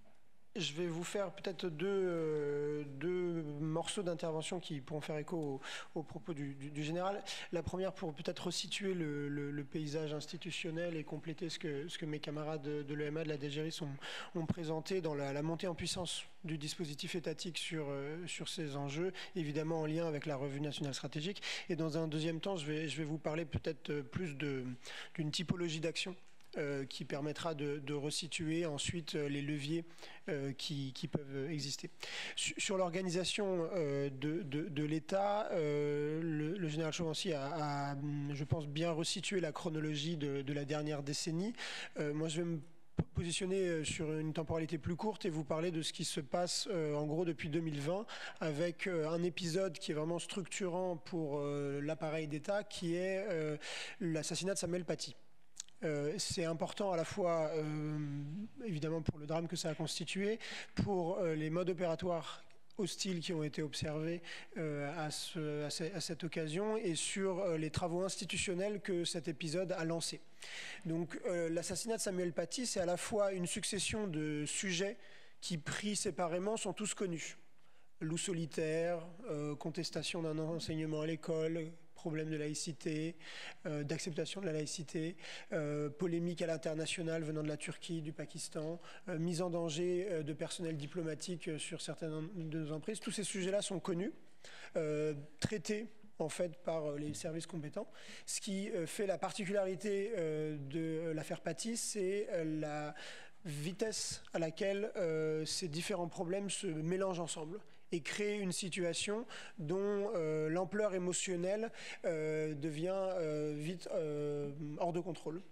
Speaker 5: je vais vous faire peut-être deux, euh, deux morceaux d'intervention qui pourront faire écho aux au propos du, du, du général. La première pour peut-être resituer le, le, le paysage institutionnel et compléter ce que, ce que mes camarades de, de l'E M A, de la D G R I S ont, ont présenté dans la, la montée en puissance du dispositif étatique sur, euh, sur ces enjeux, évidemment en lien avec la revue nationale stratégique. Et dans un deuxième temps, je vais, je vais vous parler peut-être plus d'une typologie d'action Euh, qui permettra de, de resituer ensuite euh, les leviers euh, qui, qui peuvent exister. Sur, sur l'organisation euh, de, de, de l'État, euh, le, le général Chauvency a, a, je pense, bien resitué la chronologie de, de la dernière décennie. Euh, moi, je vais me positionner sur une temporalité plus courte et vous parler de ce qui se passe euh, en gros depuis deux mille vingt avec euh, un épisode qui est vraiment structurant pour euh, l'appareil d'État qui est euh, l'assassinat de Samuel Paty. Euh, c'est important à la fois, euh, évidemment, pour le drame que ça a constitué, pour euh, les modes opératoires hostiles qui ont été observés euh, à, ce, à, ce, à cette occasion et sur euh, les travaux institutionnels que cet épisode a lancés. Donc, euh, l'assassinat de Samuel Paty, c'est à la fois une succession de sujets qui, pris séparément, sont tous connus. Loup solitaire, euh, contestation d'un enseignement à l'école, problème de laïcité, euh, d'acceptation de la laïcité, euh, polémique à l'international venant de la Turquie, du Pakistan, euh, mise en danger euh, de personnel diplomatique sur certaines de nos emprises. Tous ces sujets-là sont connus, euh, traités en fait par les services compétents. Ce qui euh, fait la particularité euh, de l'affaire Paty, c'est euh, la vitesse à laquelle euh, ces différents problèmes se mélangent ensemble et créer une situation dont euh, l'ampleur émotionnelle euh, devient euh, vite euh, hors de contrôle.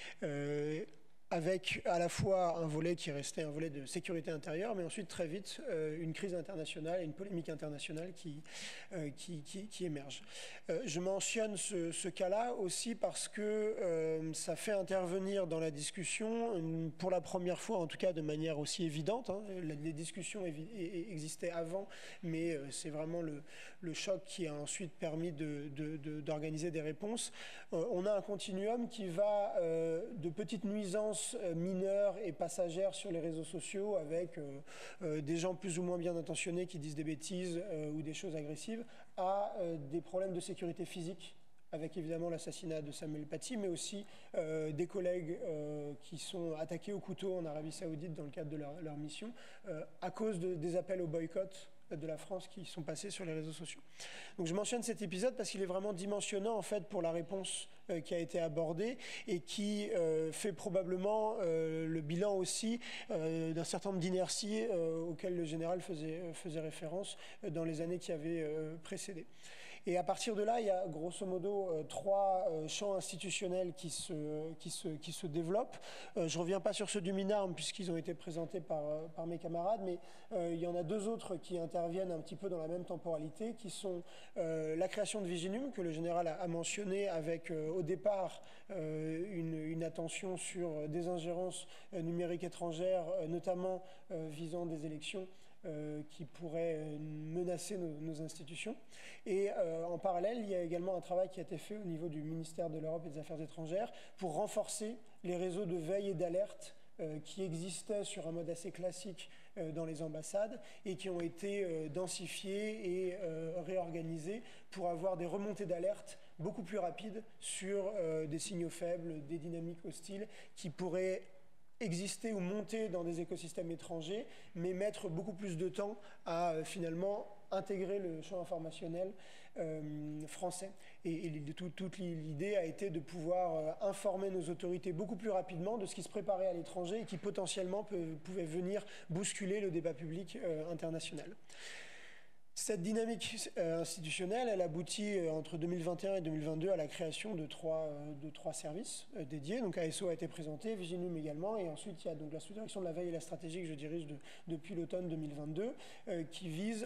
Speaker 5: Euh, avec à la fois un volet qui restait un volet de sécurité intérieure, mais ensuite très vite euh, une crise internationale et une polémique internationale qui, euh, qui, qui, qui émerge. Euh, je mentionne ce, ce cas-là aussi parce que euh, ça fait intervenir dans la discussion, une, pour la première fois en tout cas de manière aussi évidente, hein, les discussions existaient avant, mais euh, c'est vraiment le, le choc qui a ensuite permis de, de, de, d'organiser des réponses. Euh, on a un continuum qui va euh, de petites nuisances mineures et passagères sur les réseaux sociaux avec euh, euh, des gens plus ou moins bien intentionnés qui disent des bêtises euh, ou des choses agressives à euh, des problèmes de sécurité physique avec évidemment l'assassinat de Samuel Paty, mais aussi euh, des collègues euh, qui sont attaqués au couteau en Arabie Saoudite dans le cadre de leur, leur mission, euh, à cause de, des appels au boycott de la France qui sont passés sur les réseaux sociaux. Donc je mentionne cet épisode parce qu'il est vraiment dimensionnant en fait pour la réponse euh, qui a été abordée et qui euh, fait probablement euh, le bilan aussi euh, d'un certain nombre d'inerties euh, auxquelles le général faisait, faisait référence euh, dans les années qui avaient euh, précédé. Et à partir de là, il y a grosso modo euh, trois euh, champs institutionnels qui se, qui se, qui se développent. Euh, je ne reviens pas sur ceux du MINARM puisqu'ils ont été présentés par, euh, par mes camarades, mais euh, il y en a deux autres qui interviennent un petit peu dans la même temporalité, qui sont euh, la création de Viginum, que le général a, a mentionné avec euh, au départ euh, une, une attention sur des ingérences euh, numériques étrangères, euh, notamment euh, visant des élections. Euh, qui pourraient euh, menacer nos, nos institutions. Et euh, en parallèle, il y a également un travail qui a été fait au niveau du ministère de l'Europe et des Affaires étrangères pour renforcer les réseaux de veille et d'alerte euh, qui existaient sur un mode assez classique euh, dans les ambassades et qui ont été euh, densifiés et euh, réorganisés pour avoir des remontées d'alerte beaucoup plus rapides sur euh, des signaux faibles, des dynamiques hostiles qui pourraient exister ou monter dans des écosystèmes étrangers, mais mettre beaucoup plus de temps à euh, finalement intégrer le champ informationnel euh, français. Et, et tout, toute l'idée a été de pouvoir euh, informer nos autorités beaucoup plus rapidement de ce qui se préparait à l'étranger et qui potentiellement peut, pouvait venir bousculer le débat public euh, international. Cette dynamique euh, institutionnelle, elle aboutit euh, entre deux mille vingt et un et deux mille vingt-deux à la création de trois, euh, de trois services euh, dédiés. Donc A S O a été présenté, Viginum également, et ensuite il y a donc la sous-direction de la veille et la stratégie que je dirige de, depuis l'automne deux mille vingt-deux, euh, qui vise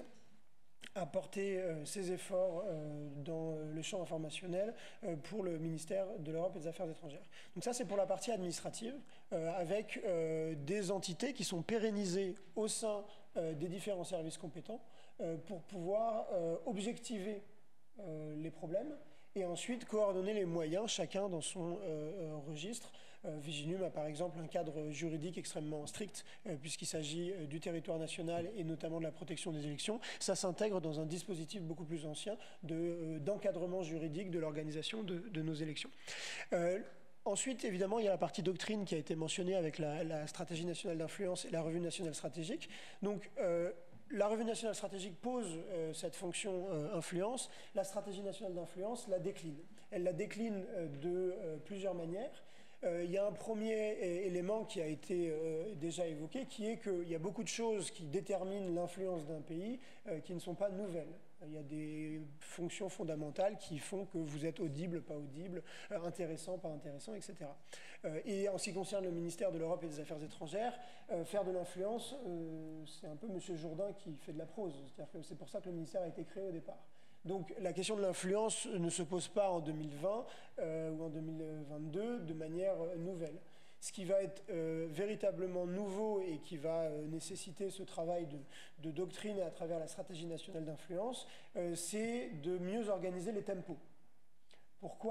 Speaker 5: à porter euh, ses efforts euh, dans le champ informationnel euh, pour le ministère de l'Europe et des Affaires étrangères. Donc ça, c'est pour la partie administrative, euh, avec euh, des entités qui sont pérennisées au sein euh, des différents services compétents euh, pour pouvoir euh, objectiver euh, les problèmes et ensuite coordonner les moyens, chacun dans son euh, registre. Euh, Viginum a par exemple un cadre juridique extrêmement strict euh, puisqu'il s'agit euh, du territoire national et notamment de la protection des élections. Ça s'intègre dans un dispositif beaucoup plus ancien de, euh, d'encadrement juridique de l'organisation de, de nos élections. Euh, Ensuite, évidemment, il y a la partie doctrine qui a été mentionnée avec la, la stratégie nationale d'influence et la revue nationale stratégique. Donc, euh, la revue nationale stratégique pose euh, cette fonction euh, influence. La stratégie nationale d'influence la décline. Elle la décline euh, de euh, plusieurs manières. Euh, il y a un premier élément qui a été euh, déjà évoqué, qui est qu'il y a beaucoup de choses qui déterminent l'influence d'un pays euh, qui ne sont pas nouvelles. Il y a des fonctions fondamentales qui font que vous êtes audible, pas audible, euh, intéressant, pas intéressant, et cetera. Euh, et en ce qui concerne le ministère de l'Europe et des Affaires étrangères, euh, faire de l'influence, euh, c'est un peu M. Jourdain qui fait de la prose. C'est-à-dire que c'est pour ça que le ministère a été créé au départ. Donc la question de l'influence ne se pose pas en deux mille vingt euh, ou en deux mille vingt-deux de manière euh, nouvelle. Ce qui va être euh, véritablement nouveau et qui va euh, nécessiter ce travail de, de doctrine à travers la stratégie nationale d'influence, euh, c'est de mieux organiser les tempos. Pourquoi ?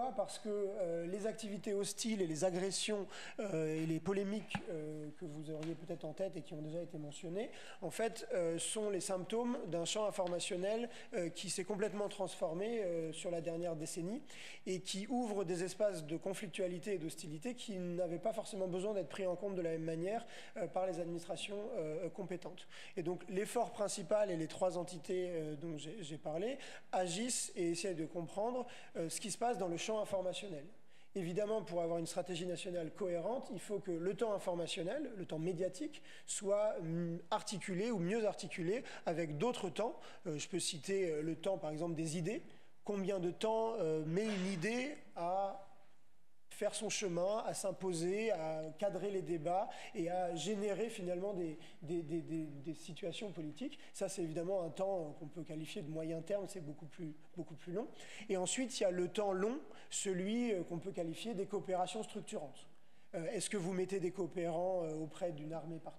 Speaker 5: Parce que euh, les activités hostiles et les agressions euh, et les polémiques euh, que vous auriez peut-être en tête et qui ont déjà été mentionnées, en fait, euh, sont les symptômes d'un champ informationnel euh, qui s'est complètement transformé euh, sur la dernière décennie et qui ouvre des espaces de conflictualité et d'hostilité qui n'avaient pas forcément besoin d'être pris en compte de la même manière euh, par les administrations euh, compétentes. Et donc l'effort principal et les trois entités euh, dont j'ai parlé agissent et essaient de comprendre euh, ce qui se passe dans le champ informationnel. Évidemment, pour avoir une stratégie nationale cohérente, il faut que le temps informationnel, le temps médiatique, soit articulé ou mieux articulé avec d'autres temps. Euh, je peux citer le temps, par exemple, des idées. Combien de temps euh, met une idée à faire son chemin, à s'imposer, à cadrer les débats et à générer finalement des, des, des, des, des situations politiques. Ça, c'est évidemment un temps qu'on peut qualifier de moyen terme, c'est beaucoup plus, beaucoup plus long. Et ensuite, il y a le temps long, celui qu'on peut qualifier des coopérations structurantes. Euh, est-ce que vous mettez des coopérants euh, auprès d'une armée partenaire ?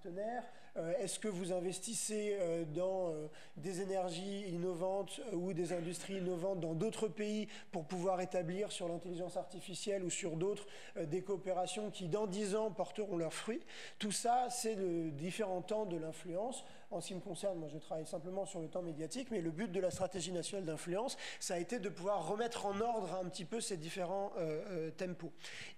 Speaker 5: euh, est-ce que vous investissez euh, dans euh, des énergies innovantes euh, ou des industries innovantes dans d'autres pays pour pouvoir établir sur l'intelligence artificielle ou sur d'autres euh, des coopérations qui dans dix ans porteront leurs fruits. Tout ça, c'est le différent temps de l'influence. En ce qui me concerne, moi je travaille simplement sur le temps médiatique, mais le but de la stratégie nationale d'influence, ça a été de pouvoir remettre en ordre un petit peu ces différents euh, euh, tempos.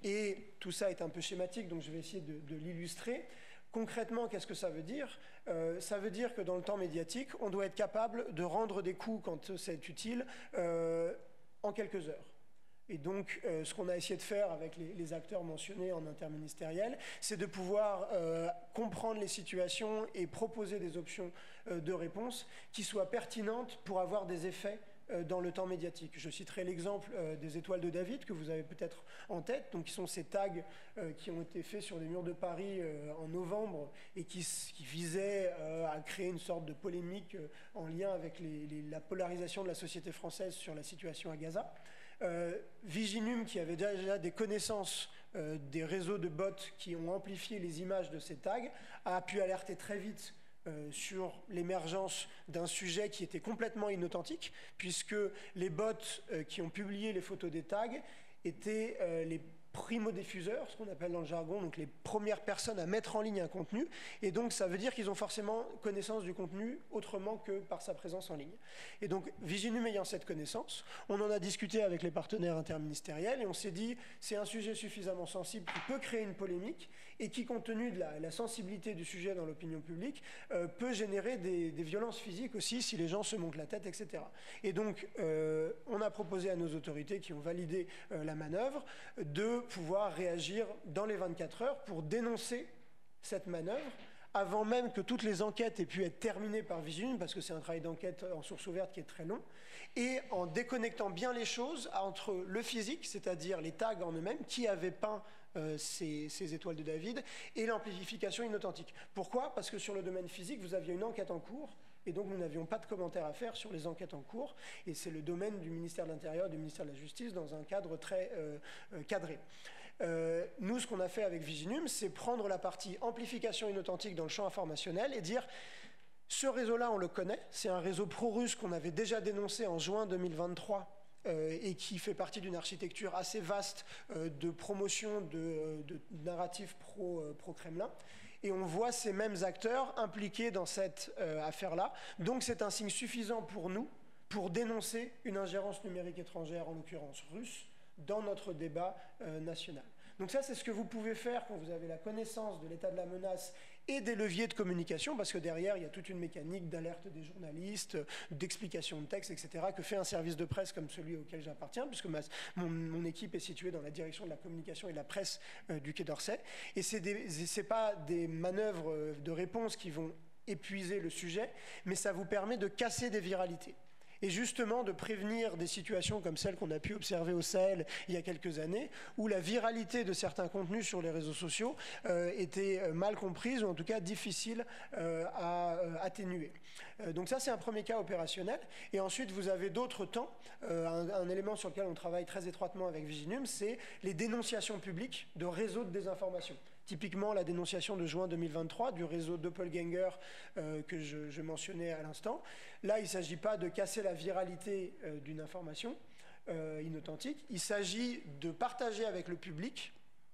Speaker 5: Et tout ça est un peu schématique, donc je vais essayer de, de l'illustrer. Concrètement, qu'est-ce que ça veut dire? euh, Ça veut dire que dans le temps médiatique, on doit être capable de rendre des coups quand c'est utile euh, en quelques heures. Et donc, euh, ce qu'on a essayé de faire avec les, les acteurs mentionnés en interministériel, c'est de pouvoir euh, comprendre les situations et proposer des options euh, de réponse qui soient pertinentes pour avoir des effets euh, dans le temps médiatique. Je citerai l'exemple euh, des étoiles de David, que vous avez peut-être en tête, donc qui sont ces tags euh, qui ont été faits sur les murs de Paris euh, en novembre et qui, qui visaient euh, à créer une sorte de polémique euh, en lien avec les, les, la polarisation de la société française sur la situation à Gaza. Euh, Viginum, qui avait déjà des connaissances euh, des réseaux de bots qui ont amplifié les images de ces tags, a pu alerter très vite euh, sur l'émergence d'un sujet qui était complètement inauthentique, puisque les bots euh, qui ont publié les photos des tags étaient euh, les primo-diffuseurs, ce qu'on appelle dans le jargon, donc les premières personnes à mettre en ligne un contenu, et donc ça veut dire qu'ils ont forcément connaissance du contenu autrement que par sa présence en ligne. Et donc Viginum ayant cette connaissance, on en a discuté avec les partenaires interministériels et on s'est dit c'est un sujet suffisamment sensible qui peut créer une polémique et qui, compte tenu de la, la sensibilité du sujet dans l'opinion publique, euh, peut générer des, des violences physiques aussi si les gens se montent la tête, et cetera. Et donc euh, on a proposé à nos autorités qui ont validé euh, la manœuvre de pouvoir réagir dans les vingt-quatre heures pour dénoncer cette manœuvre avant même que toutes les enquêtes aient pu être terminées par Viginum, parce que c'est un travail d'enquête en source ouverte qui est très long, et en déconnectant bien les choses entre le physique, c'est-à-dire les tags en eux-mêmes, qui avaient peint euh, ces, ces étoiles de David, et l'amplification inauthentique. Pourquoi? Parce que sur le domaine physique, vous aviez une enquête en cours, et donc nous n'avions pas de commentaires à faire sur les enquêtes en cours, et c'est le domaine du ministère de l'Intérieur et du ministère de la Justice dans un cadre très euh, euh, cadré. Euh, nous, ce qu'on a fait avec Viginum, c'est prendre la partie amplification inauthentique dans le champ informationnel et dire ce réseau-là, on le connaît, c'est un réseau pro-russe qu'on avait déjà dénoncé en juin deux mille vingt-trois euh, et qui fait partie d'une architecture assez vaste euh, de promotion de, de narratifs pro, euh, pro-Kremlin. Et on voit ces mêmes acteurs impliqués dans cette euh, affaire-là. Donc c'est un signe suffisant pour nous pour dénoncer une ingérence numérique étrangère, en l'occurrence russe, dans notre débat euh, national. Donc ça, c'est ce que vous pouvez faire quand vous avez la connaissance de l'état de la menace et des leviers de communication, parce que derrière, il y a toute une mécanique d'alerte des journalistes, d'explication de texte, et cetera, que fait un service de presse comme celui auquel j'appartiens, puisque ma, mon, mon équipe est située dans la direction de la communication et de la presse euh, du Quai d'Orsay. Et ce n'est pas des manœuvres de réponse qui vont épuiser le sujet, mais ça vous permet de casser des viralités. Et justement de prévenir des situations comme celles qu'on a pu observer au Sahel il y a quelques années, où la viralité de certains contenus sur les réseaux sociaux euh, était mal comprise, ou en tout cas difficile euh, à euh, atténuer. Euh, donc ça, c'est un premier cas opérationnel. Et ensuite, vous avez d'autres temps. Euh, un, un élément sur lequel on travaille très étroitement avec Viginum, c'est les dénonciations publiques de réseaux de désinformation. Typiquement, la dénonciation de juin deux mille vingt-trois du réseau Doppelganger euh, que je, je mentionnais à l'instant. Là, il ne s'agit pas de casser la viralité euh, d'une information euh, inauthentique. Il s'agit de partager avec le public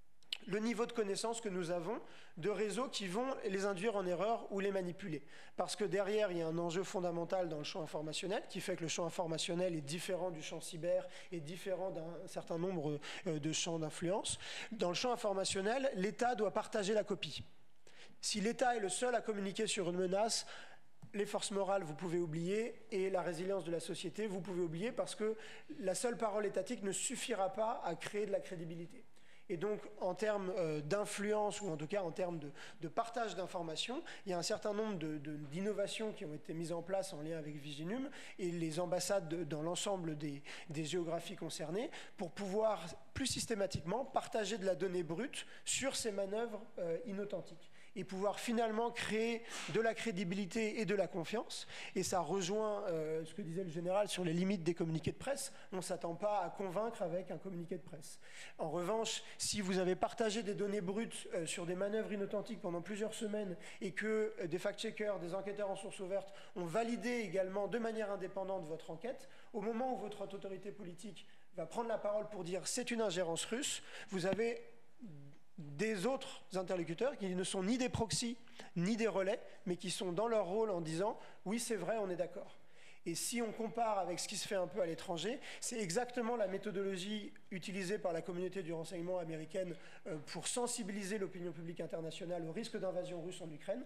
Speaker 5: le niveau de connaissance que nous avons de réseaux qui vont les induire en erreur ou les manipuler. Parce que derrière, il y a un enjeu fondamental dans le champ informationnel qui fait que le champ informationnel est différent du champ cyber et différent d'un certain nombre de champs d'influence. Dans le champ informationnel, l'État doit partager la copie. Si l'État est le seul à communiquer sur une menace, les forces morales, vous pouvez oublier, et la résilience de la société, vous pouvez oublier, parce que la seule parole étatique ne suffira pas à créer de la crédibilité. Et donc, en termes euh, d'influence, ou en tout cas en termes de, de partage d'informations, il y a un certain nombre de, de, d'innovations qui ont été mises en place en lien avec Viginum et les ambassades de, dans l'ensemble des, des géographies concernées pour pouvoir plus systématiquement partager de la donnée brute sur ces manœuvres euh, inauthentiques. et pouvoir finalement créer de la crédibilité et de la confiance. Et ça rejoint euh, ce que disait le général sur les limites des communiqués de presse. On ne s'attend pas à convaincre avec un communiqué de presse. En revanche, si vous avez partagé des données brutes euh, sur des manœuvres inauthentiques pendant plusieurs semaines et que euh, des fact-checkers, des enquêteurs en source ouverte ont validé également de manière indépendante votre enquête, au moment où votre autorité politique va prendre la parole pour dire c'est une ingérence russe, vous avez des autres interlocuteurs qui ne sont ni des proxys ni des relais, mais qui sont dans leur rôle en disant oui c'est vrai, on est d'accord. Et si on compare avec ce qui se fait un peu à l'étranger, c'est exactement la méthodologie utilisée par la communauté du renseignement américaine pour sensibiliser l'opinion publique internationale au risque d'invasion russe en Ukraine.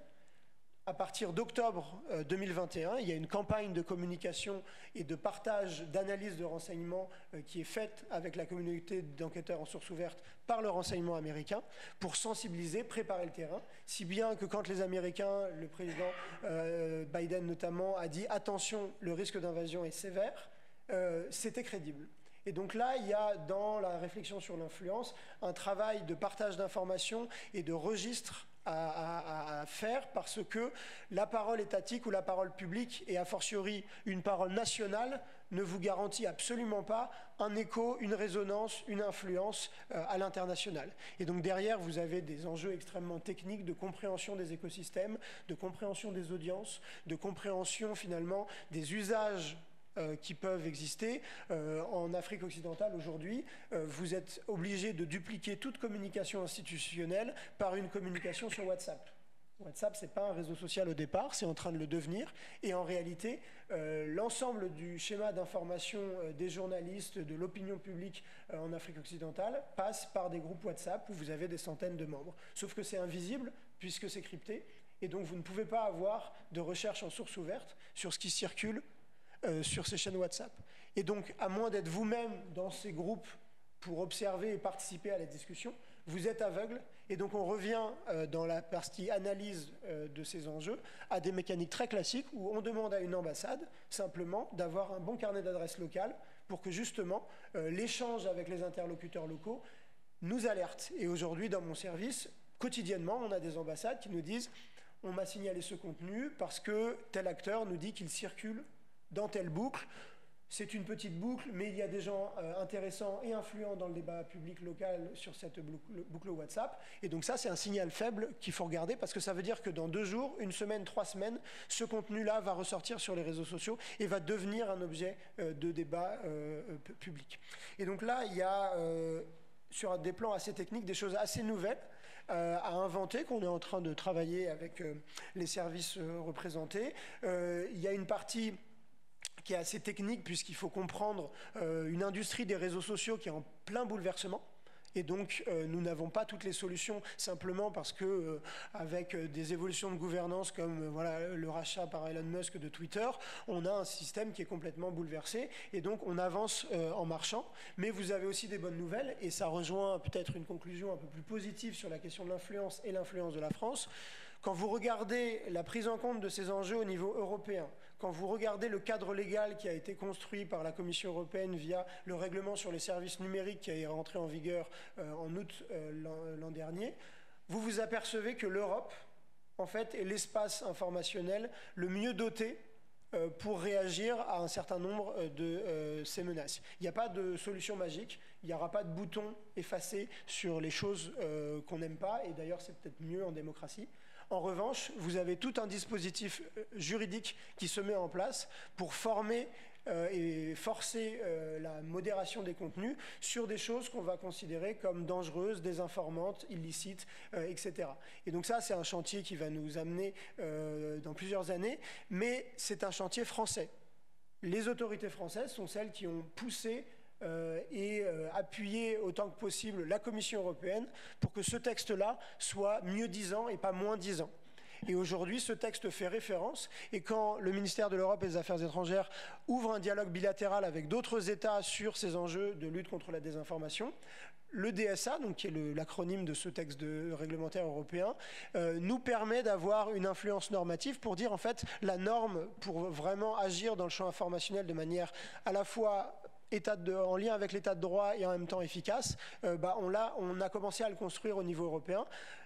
Speaker 5: À partir d'octobre deux mille vingt et un, il y a une campagne de communication et de partage d'analyses de renseignements qui est faite avec la communauté d'enquêteurs en source ouverte par le renseignement américain pour sensibiliser, préparer le terrain, si bien que quand les Américains, le président euh, Biden notamment, a dit « attention, le risque d'invasion est sévère euh, », c'était crédible. Et donc là, il y a dans la réflexion sur l'influence un travail de partage d'informations et de registre À, à, à faire parce que la parole étatique ou la parole publique et a fortiori une parole nationale ne vous garantit absolument pas un écho, une résonance, une influence euh, à l'international. Et donc derrière, vous avez des enjeux extrêmement techniques de compréhension des écosystèmes, de compréhension des audiences, de compréhension finalement des usages qui peuvent exister. Euh, en Afrique occidentale, aujourd'hui, euh, vous êtes obligé de dupliquer toute communication institutionnelle par une communication sur WhatsApp. WhatsApp, ce n'est pas un réseau social au départ, c'est en train de le devenir. Et en réalité, euh, l'ensemble du schéma d'information euh, des journalistes, de l'opinion publique euh, en Afrique occidentale passe par des groupes WhatsApp où vous avez des centaines de membres. Sauf que c'est invisible puisque c'est crypté. Et donc, vous ne pouvez pas avoir de recherche en source ouverte sur ce qui circule Euh, sur ces chaînes WhatsApp. Et donc, à moins d'être vous-même dans ces groupes pour observer et participer à la discussion, vous êtes aveugle. Et donc, on revient euh, dans la partie analyse euh, de ces enjeux à des mécaniques très classiques où on demande à une ambassade simplement d'avoir un bon carnet d'adresses locales pour que justement euh, l'échange avec les interlocuteurs locaux nous alerte. Et aujourd'hui, dans mon service, quotidiennement, on a des ambassades qui nous disent « on m'a signalé ce contenu parce que tel acteur nous dit qu'il circule dans telle boucle, c'est une petite boucle, mais il y a des gens euh, intéressants et influents dans le débat public local sur cette boucle, boucle WhatsApp. Et donc ça, c'est un signal faible qu'il faut regarder parce que ça veut dire que dans deux jours, une semaine, trois semaines, ce contenu-là va ressortir sur les réseaux sociaux et va devenir un objet euh, de débat euh, public. Et donc là, il y a, euh, sur des plans assez techniques, des choses assez nouvelles Euh, à inventer, qu'on est en train de travailler avec euh, les services euh, représentés. Euh, il y a une partie qui est assez technique puisqu'il faut comprendre euh, une industrie des réseaux sociaux qui est en plein bouleversement. Et donc, euh, nous n'avons pas toutes les solutions simplement parce que, euh, avec euh, des évolutions de gouvernance comme euh, voilà, le rachat par Elon Musk de Twitter, on a un système qui est complètement bouleversé. Et donc, on avance euh, en marchant. Mais vous avez aussi des bonnes nouvelles. Et ça rejoint peut-être une conclusion un peu plus positive sur la question de l'influence et l'influence de la France. Quand vous regardez la prise en compte de ces enjeux au niveau européen, quand vous regardez le cadre légal qui a été construit par la Commission européenne via le règlement sur les services numériques qui est rentré en vigueur euh, en août euh, l'an dernier, vous vous apercevez que l'Europe, en fait, est l'espace informationnel le mieux doté euh, pour réagir à un certain nombre de euh, ces menaces. Il n'y a pas de solution magique, il n'y aura pas de bouton effacé sur les choses euh, qu'on n'aime pas, et d'ailleurs c'est peut-être mieux en démocratie. En revanche, vous avez tout un dispositif juridique qui se met en place pour former euh, et forcer euh, la modération des contenus sur des choses qu'on va considérer comme dangereuses, désinformantes, illicites, euh, et cetera. Et donc ça, c'est un chantier qui va nous amener euh, dans plusieurs années, mais c'est un chantier français. Les autorités françaises sont celles qui ont poussé Euh, et euh, appuyer autant que possible la Commission européenne pour que ce texte-là soit mieux disant et pas moins disant. Et aujourd'hui, ce texte fait référence, et quand le ministère de l'Europe et des Affaires étrangères ouvre un dialogue bilatéral avec d'autres États sur ces enjeux de lutte contre la désinformation, le D S A, donc, qui est l'acronyme de ce texte de réglementaire européen, euh, nous permet d'avoir une influence normative pour dire en fait la norme pour vraiment agir dans le champ informationnel de manière à la fois État de, en lien avec l'état de droit et en même temps efficace, euh, bah on, a, on a commencé à le construire au niveau européen.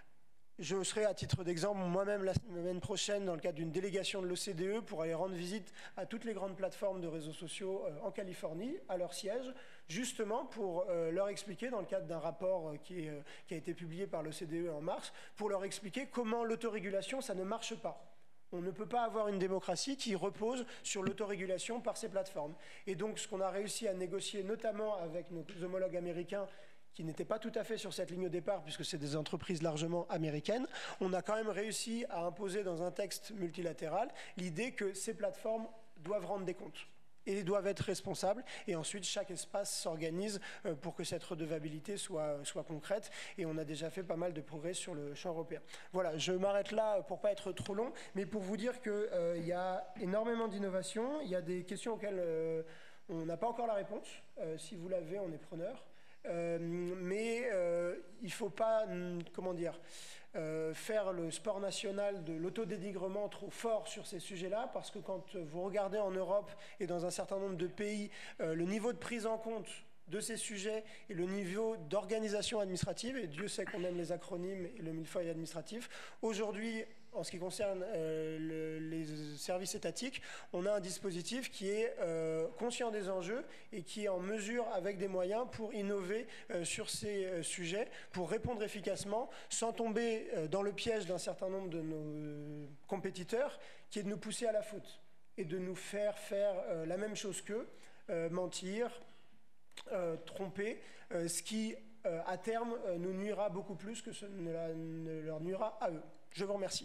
Speaker 5: Je serai, à titre d'exemple, moi-même la semaine prochaine dans le cadre d'une délégation de l'O C D E pour aller rendre visite à toutes les grandes plateformes de réseaux sociaux euh, en Californie, à leur siège, justement pour euh, leur expliquer, dans le cadre d'un rapport euh, qui, est, euh, qui a été publié par l'O C D E en mars, pour leur expliquer comment l'autorégulation, ça ne marche pas. On ne peut pas avoir une démocratie qui repose sur l'autorégulation par ces plateformes. Et donc, ce qu'on a réussi à négocier, notamment avec nos homologues américains, qui n'étaient pas tout à fait sur cette ligne au départ, puisque c'est des entreprises largement américaines, on a quand même réussi à imposer dans un texte multilatéral l'idée que ces plateformes doivent rendre des comptes et doivent être responsables. Et ensuite, chaque espace s'organise pour que cette redevabilité soit, soit concrète. Et on a déjà fait pas mal de progrès sur le champ européen. Voilà, je m'arrête là pour ne pas être trop long, mais pour vous dire qu'il euh, y a énormément d'innovations. Il y a des questions auxquelles euh, on n'a pas encore la réponse. Euh, si vous l'avez, on est preneur. Euh, mais euh, il ne faut pas, comment dire, euh, faire le sport national de l'autodénigrement trop fort sur ces sujets-là, parce que quand vous regardez en Europe et dans un certain nombre de pays, euh, le niveau de prise en compte de ces sujets et le niveau d'organisation administrative, et Dieu sait qu'on aime les acronymes et le millefeuille administratif, aujourd'hui, en ce qui concerne euh, le, les services étatiques, on a un dispositif qui est euh, conscient des enjeux et qui est en mesure, avec des moyens, pour innover euh, sur ces euh, sujets, pour répondre efficacement, sans tomber euh, dans le piège d'un certain nombre de nos euh, compétiteurs, qui est de nous pousser à la faute et de nous faire faire euh, la même chose qu'eux, euh, mentir, euh, tromper, euh, ce qui, euh, à terme, euh, nous nuira beaucoup plus que ce ne, la, ne leur nuira à eux. Je vous remercie.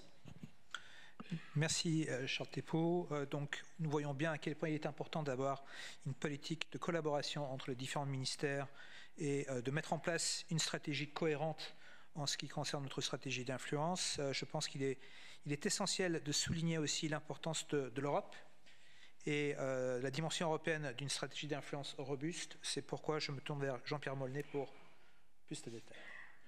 Speaker 1: Merci Charles Thépot. Euh, donc nous voyons bien à quel point il est important d'avoir une politique de collaboration entre les différents ministères et euh, de mettre en place une stratégie cohérente en ce qui concerne notre stratégie d'influence. Euh, je pense qu'il est, il est essentiel de souligner aussi l'importance de, de l'Europe et euh, la dimension européenne d'une stratégie d'influence robuste. C'est pourquoi je me tourne vers Jean-Pierre Molnet pour plus de détails.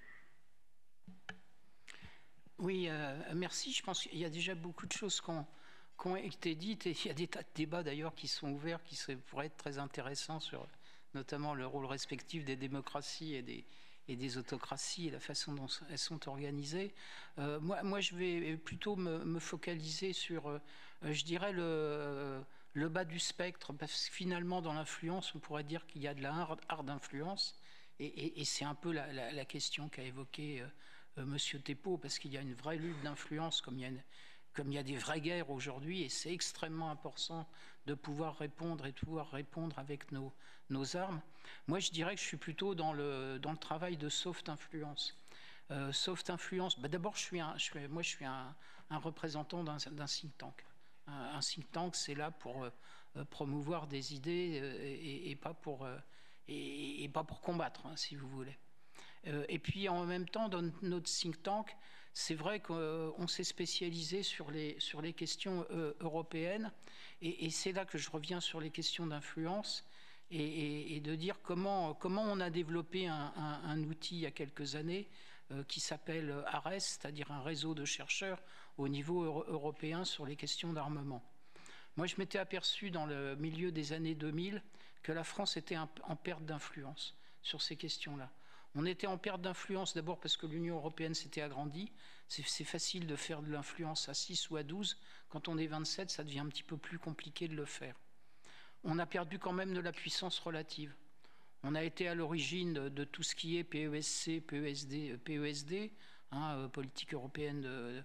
Speaker 6: Oui, euh, merci. Je pense qu'il y a déjà beaucoup de choses qui ont, qui ont été dites et il y a des tas de débats d'ailleurs qui sont ouverts, qui seraient, pourraient être très intéressants sur notamment le rôle respectif des démocraties et des, et des autocraties et la façon dont elles sont organisées. Euh, moi, moi, je vais plutôt me, me focaliser sur, euh, je dirais, le, le bas du spectre, parce que finalement, dans l'influence, on pourrait dire qu'il y a de la hard, hard influence et, et, et c'est un peu la, la, la question qu'a évoquée euh, Monsieur Thépot, parce qu'il y a une vraie lutte d'influence, comme il y a une, comme il y a des vraies guerres aujourd'hui, et c'est extrêmement important de pouvoir répondre et de pouvoir répondre avec nos, nos armes. Moi, je dirais que je suis plutôt dans le, dans le travail de soft influence. Euh, soft influence, bah d'abord, je suis un, je suis, moi, je suis un, un représentant d'un think tank. Un, un think tank, c'est là pour euh, promouvoir des idées euh, et, et, pas pour, euh, et, et pas pour combattre, hein, si vous voulez. Euh, et puis en même temps, dans notre think tank, c'est vrai qu'on s'est spécialisé sur les, sur les questions euh, européennes, et, et c'est là que je reviens sur les questions d'influence, et, et, et de dire comment, comment on a développé un, un, un outil il y a quelques années euh, qui s'appelle ARES, c'est-à-dire un réseau de chercheurs au niveau euro européen sur les questions d'armement. Moi, je m'étais aperçu dans le milieu des années deux mille que la France était un, en perte d'influence sur ces questions-là. On était en perte d'influence d'abord parce que l'Union européenne s'était agrandie. C'est facile de faire de l'influence à six ou à douze. Quand on est vingt-sept, ça devient un petit peu plus compliqué de le faire. On a perdu quand même de la puissance relative. On a été à l'origine de, de tout ce qui est P E S C, P E S D, P E S D, hein, euh, politique européenne de,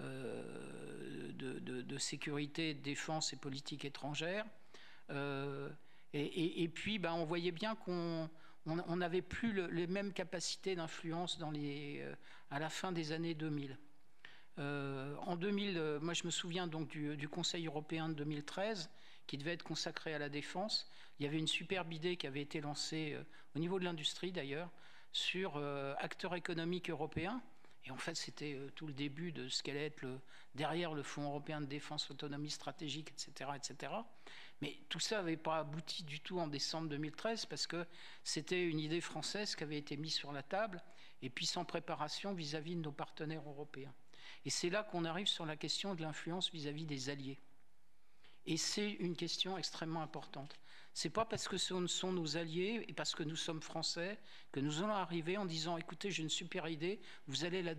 Speaker 6: euh, de, de, de sécurité, de défense et politique étrangère. Euh, et, et, et puis, ben, on voyait bien qu'on on n'avait plus le, les mêmes capacités d'influence euh, à la fin des années deux mille. Euh, en deux mille, euh, moi je me souviens donc du, du Conseil européen de deux mille treize, qui devait être consacré à la défense. Il y avait une superbe idée qui avait été lancée euh, au niveau de l'industrie d'ailleurs, sur euh, acteurs économiques européens. Et en fait, c'était euh, tout le début de ce qu'allait être le, derrière le Fonds européen de défense, autonomie stratégique, et cetera, et cetera. Mais tout ça n'avait pas abouti du tout en décembre deux mille treize parce que c'était une idée française qui avait été mise sur la table et puis sans préparation vis-à-vis de nos partenaires européens. Et c'est là qu'on arrive sur la question de l'influence vis-à-vis des alliés. Et c'est une question extrêmement importante. Ce n'est pas parce que ce sont nos alliés et parce que nous sommes français que nous allons arriver en disant « écoutez, j'ai une super idée, vous allez l'adopter ».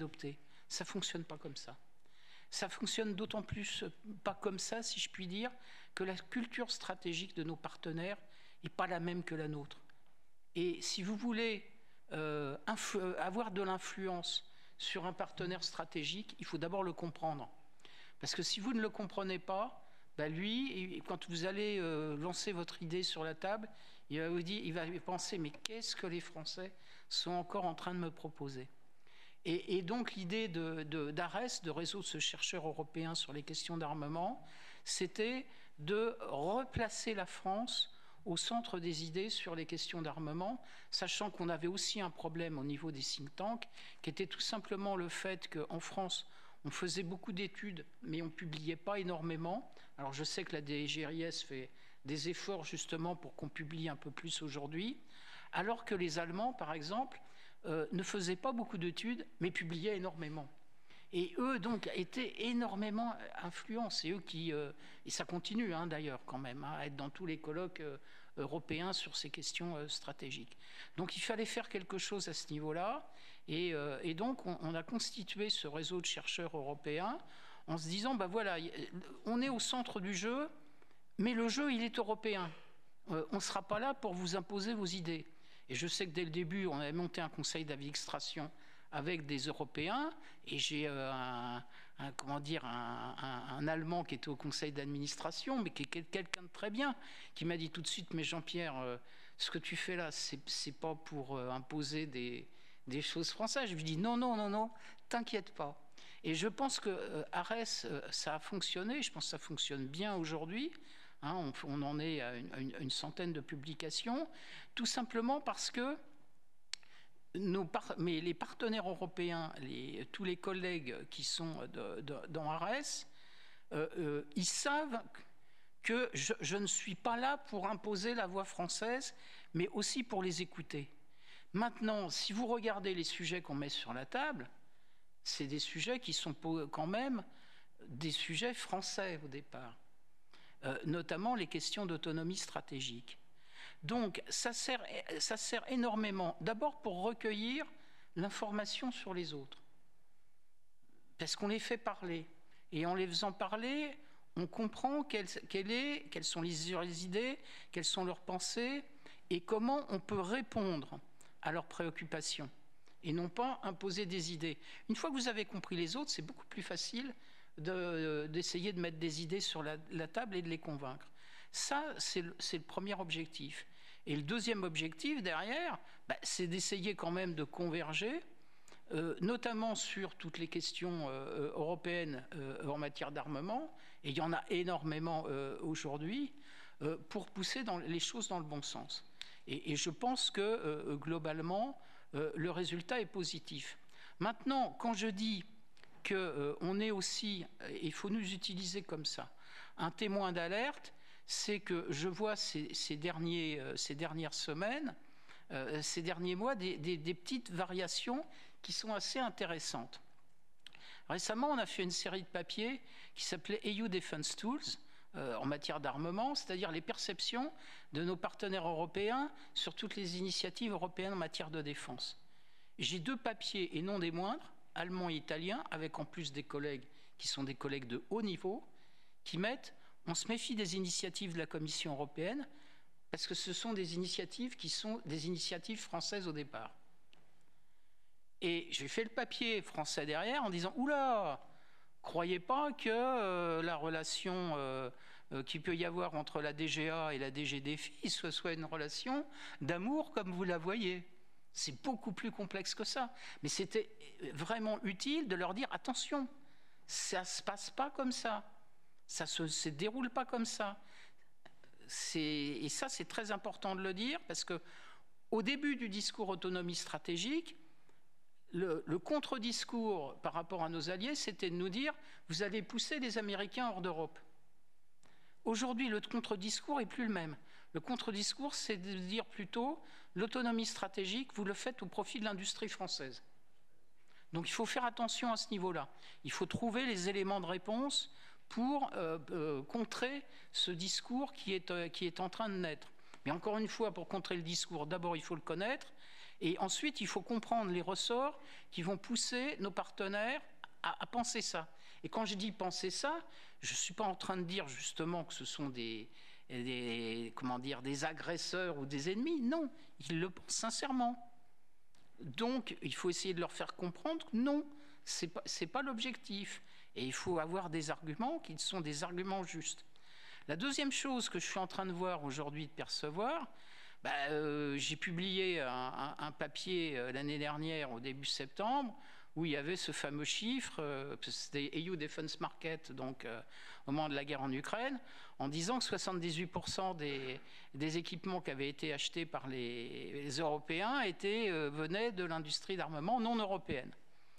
Speaker 6: Ça ne fonctionne pas comme ça. Ça fonctionne d'autant plus pas comme ça, si je puis dire, que la culture stratégique de nos partenaires n'est pas la même que la nôtre. Et si vous voulez euh, avoir de l'influence sur un partenaire stratégique, il faut d'abord le comprendre. Parce que si vous ne le comprenez pas, ben lui, quand vous allez euh, lancer votre idée sur la table, il va vous dire, il va penser, mais qu'est-ce que les Français sont encore en train de me proposer ? Et, et donc l'idée de, de, d'ARES, de réseau de ce chercheur européen sur les questions d'armement, c'était de replacer la France au centre des idées sur les questions d'armement, sachant qu'on avait aussi un problème au niveau des think tanks, qui était tout simplement le fait qu'en France, on faisait beaucoup d'études, mais on ne publiait pas énormément. Alors je sais que la D G R I S fait des efforts justement pour qu'on publie un peu plus aujourd'hui, alors que les Allemands, par exemple, Euh, ne faisaient pas beaucoup d'études, mais publiaient énormément. Et eux, donc, étaient énormément influents. C'est eux qui... Euh, et ça continue, hein, d'ailleurs, quand même, hein, à être dans tous les colloques euh, européens sur ces questions euh, stratégiques. Donc, il fallait faire quelque chose à ce niveau-là. Et, euh, et donc, on, on a constitué ce réseau de chercheurs européens en se disant, ben voilà, on est au centre du jeu, mais le jeu, il est européen. Euh, on ne sera pas là pour vous imposer vos idées. Et je sais que dès le début, on avait monté un conseil d'administration avec des Européens, et j'ai euh, un, un, comment dire, un, un, un Allemand qui était au conseil d'administration, mais qui est quelqu'un de très bien, qui m'a dit tout de suite, mais Jean-Pierre, euh, ce que tu fais là, c'est, c'est pas pour euh, imposer des, des choses françaises. Je lui dis, non, non, non, non, t'inquiète pas. Et je pense que euh, ARES, euh, ça a fonctionné, je pense que ça fonctionne bien aujourd'hui. Hein, on, on en est à une, une, une centaine de publications, tout simplement parce que nos par, mais les partenaires européens, les, tous les collègues qui sont de, de, dans ARES, euh, euh, ils savent que je, je ne suis pas là pour imposer la voix française, mais aussi pour les écouter. Maintenant, si vous regardez les sujets qu'on met sur la table, c'est des sujets qui sont quand même des sujets français au départ. Euh, notamment les questions d'autonomie stratégique. Donc, ça sert, ça sert énormément, d'abord pour recueillir l'information sur les autres, parce qu'on les fait parler, et en les faisant parler, on comprend quelles, quelle est, quelles sont les, les idées, quelles sont leurs pensées, et comment on peut répondre à leurs préoccupations, et non pas imposer des idées. Une fois que vous avez compris les autres, c'est beaucoup plus facile De, d'essayer de mettre des idées sur la, la table et de les convaincre. Ça, c'est le, c'est le premier objectif. Et le deuxième objectif, derrière, bah, c'est d'essayer quand même de converger, euh, notamment sur toutes les questions euh, européennes euh, en matière d'armement, et il y en a énormément euh, aujourd'hui, euh, pour pousser dans les choses dans le bon sens. Et, et je pense que, euh, globalement, euh, le résultat est positif. Maintenant, quand je dis qu'on euh, est aussi, il faut nous utiliser comme ça, un témoin d'alerte, c'est que je vois ces, ces, derniers, euh, ces dernières semaines, euh, ces derniers mois, des, des, des petites variations qui sont assez intéressantes. Récemment, on a fait une série de papiers qui s'appelait E U Defense Tools, euh, en matière d'armement, c'est-à-dire les perceptions de nos partenaires européens sur toutes les initiatives européennes en matière de défense. J'ai deux papiers, et non des moindres, allemand et italien, avec en plus des collègues qui sont des collègues de haut niveau, qui mettent « on se méfie des initiatives de la Commission européenne parce que ce sont des initiatives qui sont des initiatives françaises au départ ». Et j'ai fait le papier français derrière en disant « oula, croyez pas que euh, la relation euh, euh, qu'il peut y avoir entre la D G A et la D G Défi ce soit une relation d'amour comme vous la voyez ». C'est beaucoup plus complexe que ça. Mais c'était vraiment utile de leur dire « attention, ça ne se passe pas comme ça, ça ne se, se déroule pas comme ça ». Et ça, c'est très important de le dire, parce qu'au début du discours autonomie stratégique, le, le contre-discours par rapport à nos alliés, c'était de nous dire « vous allez pousser les Américains hors d'Europe ». Aujourd'hui, le contre-discours n'est plus le même. Le contre-discours, c'est de dire plutôt l'autonomie stratégique, vous le faites au profit de l'industrie française. Donc il faut faire attention à ce niveau-là. Il faut trouver les éléments de réponse pour euh, euh, contrer ce discours qui est, euh, qui est en train de naître. Mais encore une fois, pour contrer le discours, d'abord il faut le connaître, et ensuite il faut comprendre les ressorts qui vont pousser nos partenaires à, à penser ça. Et quand je dis penser ça, je ne suis pas en train de dire justement que ce sont des, des, comment dire, des agresseurs ou des ennemis. Non, ils le pensent sincèrement. Donc, il faut essayer de leur faire comprendre que non, ce n'est pas, c'est pas l'objectif. Et il faut avoir des arguments qui sont des arguments justes. La deuxième chose que je suis en train de voir aujourd'hui, de percevoir, bah, euh, j'ai publié un, un, un papier euh, l'année dernière, au début septembre, où il y avait ce fameux chiffre, euh, c'était E U Defense Market, donc euh, au moment de la guerre en Ukraine, en disant que soixante-dix-huit pour cent des, des équipements qui avaient été achetés par les, les Européens étaient, euh, venaient de l'industrie d'armement non européenne.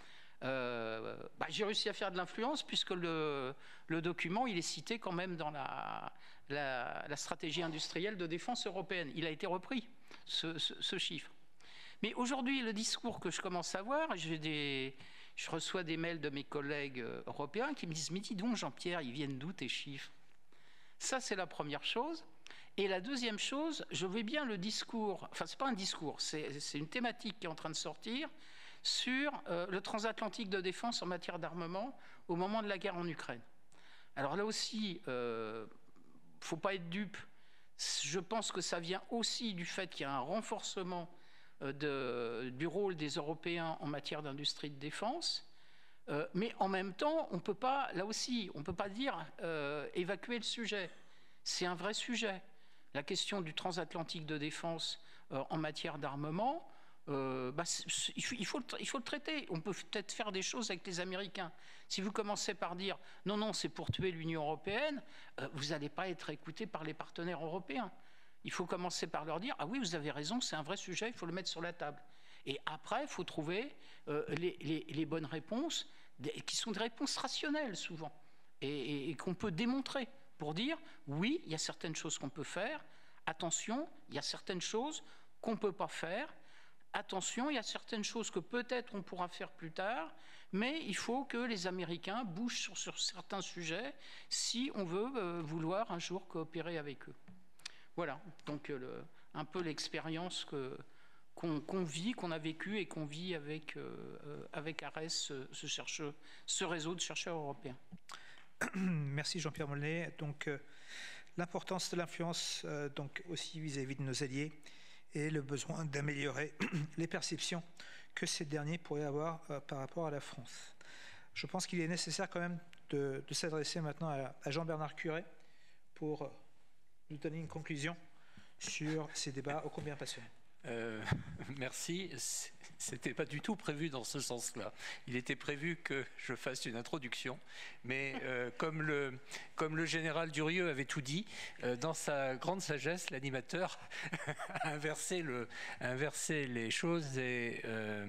Speaker 6: Euh, bah, j'ai réussi à faire de l'influence puisque le, le document, il est cité quand même dans la, la, la stratégie industrielle de défense européenne. Il a été repris, ce, ce, ce chiffre. Mais aujourd'hui, le discours que je commence à voir, j'ai des, je reçois des mails de mes collègues européens qui me disent « Mais dis donc, Jean-Pierre, ils viennent d'où tes chiffres ?» Ça, c'est la première chose. Et la deuxième chose, je veux bien le discours, enfin, ce n'est pas un discours, c'est, c'est une thématique qui est en train de sortir, sur euh, le transatlantique de défense en matière d'armement au moment de la guerre en Ukraine. Alors là aussi, il euh, ne faut pas être dupe. Je pense que ça vient aussi du fait qu'il y a un renforcement euh, de, du rôle des Européens en matière d'industrie de défense. Euh, mais en même temps, on ne peut pas, là aussi, on ne peut pas dire euh, évacuer le sujet. C'est un vrai sujet. La question du transatlantique de défense euh, en matière d'armement, Euh, bah, il, faut, il, faut le, il faut le traiter. On peut peut-être faire des choses avec les Américains. Si vous commencez par dire non, non, c'est pour tuer l'Union européenne, euh, vous n'allez pas être écouté par les partenaires européens. Il faut commencer par leur dire ah oui, vous avez raison, c'est un vrai sujet, il faut le mettre sur la table. Et après, il faut trouver euh, les, les, les bonnes réponses, des, qui sont des réponses rationnelles souvent, et, et, et qu'on peut démontrer pour dire oui, il y a certaines choses qu'on peut faire, attention, il y a certaines choses qu'on ne peut pas faire. Attention, il y a certaines choses que peut-être on pourra faire plus tard, mais il faut que les Américains bougent sur, sur certains sujets si on veut euh, vouloir un jour coopérer avec eux. Voilà, donc euh, le, un peu l'expérience que, qu'on, qu'on vit, qu'on a vécue et qu'on vit avec, euh, avec ARES, ce, ce, chercheur, ce réseau de chercheurs européens.
Speaker 1: Merci Jean-Pierre Mollet. Donc, euh, l'importance de l'influence euh, donc aussi vis-à-vis de nos alliés, et le besoin d'améliorer les perceptions que ces derniers pourraient avoir euh, par rapport à la France. Je pense qu'il est nécessaire quand même de, de s'adresser maintenant à, à Jean-Bernard Curé pour euh, nous donner une conclusion sur ces débats ô combien passionnants.
Speaker 7: Euh, merci. C'était pas du tout prévu dans ce sens-là. Il était prévu que je fasse une introduction, mais euh, comme, le, comme le général Durieux avait tout dit, euh, dans sa grande sagesse, l'animateur a inversé, le, a inversé les choses et euh,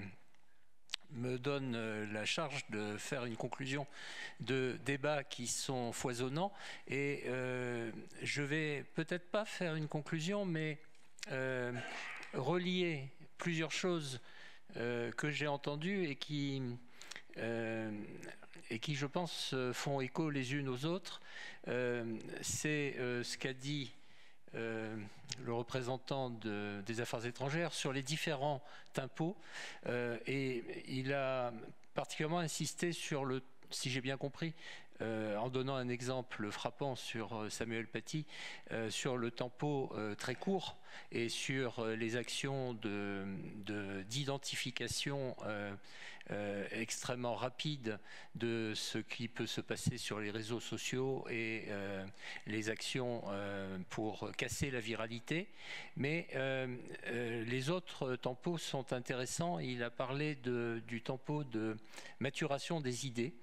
Speaker 7: me donne la charge de faire une conclusion de débats qui sont foisonnants. Et euh, je vais peut-être pas faire une conclusion, mais euh, relier plusieurs choses euh, que j'ai entendues et qui, euh, et qui, je pense, font écho les unes aux autres. Euh, c'est euh, ce qu'a dit euh, le représentant de, des affaires étrangères sur les différents impôts. Euh, et il a particulièrement insisté sur le, si j'ai bien compris, Euh, en donnant un exemple frappant sur Samuel Paty, euh, sur le tempo euh, très court et sur euh, les actions de, de, d'identification euh, euh, extrêmement rapide de ce qui peut se passer sur les réseaux sociaux et euh, les actions euh, pour casser la viralité. Mais euh, euh, les autres tempos sont intéressants. Il a parlé de, du tempo de maturation des idées.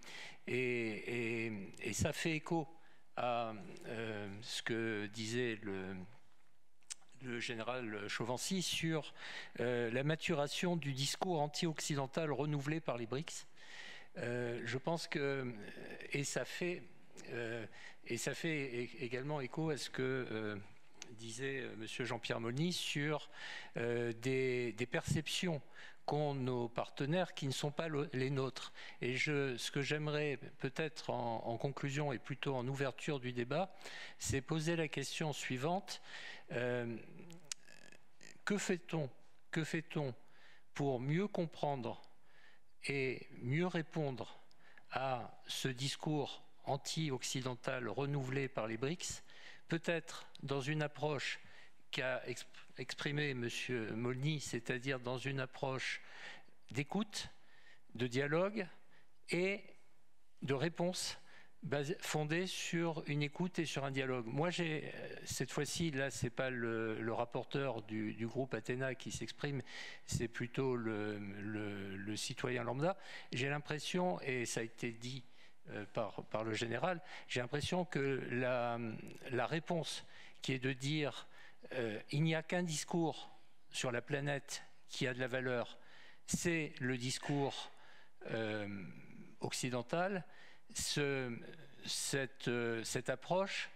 Speaker 7: Et, et, et ça fait écho à euh, ce que disait le, le général Chauvency sur euh, la maturation du discours anti-occidental renouvelé par les BRICS. Euh, je pense que, et ça fait, euh, et ça fait également écho à ce que euh, disait M. Jean-Pierre Molny sur euh, des, des perceptions qu'ont nos partenaires qui ne sont pas les nôtres. Et je, ce que j'aimerais peut-être en, en conclusion et plutôt en ouverture du débat, c'est poser la question suivante. Euh, que fait-on, que fait-on pour mieux comprendre et mieux répondre à ce discours anti-occidental renouvelé par les BRICS, peut-être dans une approche qu'a exprimé M. Molny, c'est-à-dire dans une approche d'écoute, de dialogue et de réponse fondée sur une écoute et sur un dialogue. Moi, j'ai cette fois-ci, là, c'est pas le, le rapporteur du, du groupe Athéna qui s'exprime, c'est plutôt le, le, le citoyen lambda. J'ai l'impression, et ça a été dit euh, par, par le général, j'ai l'impression que la, la réponse qui est de dire euh, il n'y a qu'un discours sur la planète qui a de la valeur, c'est le discours euh, occidental. Ce, cette, euh, cette approche,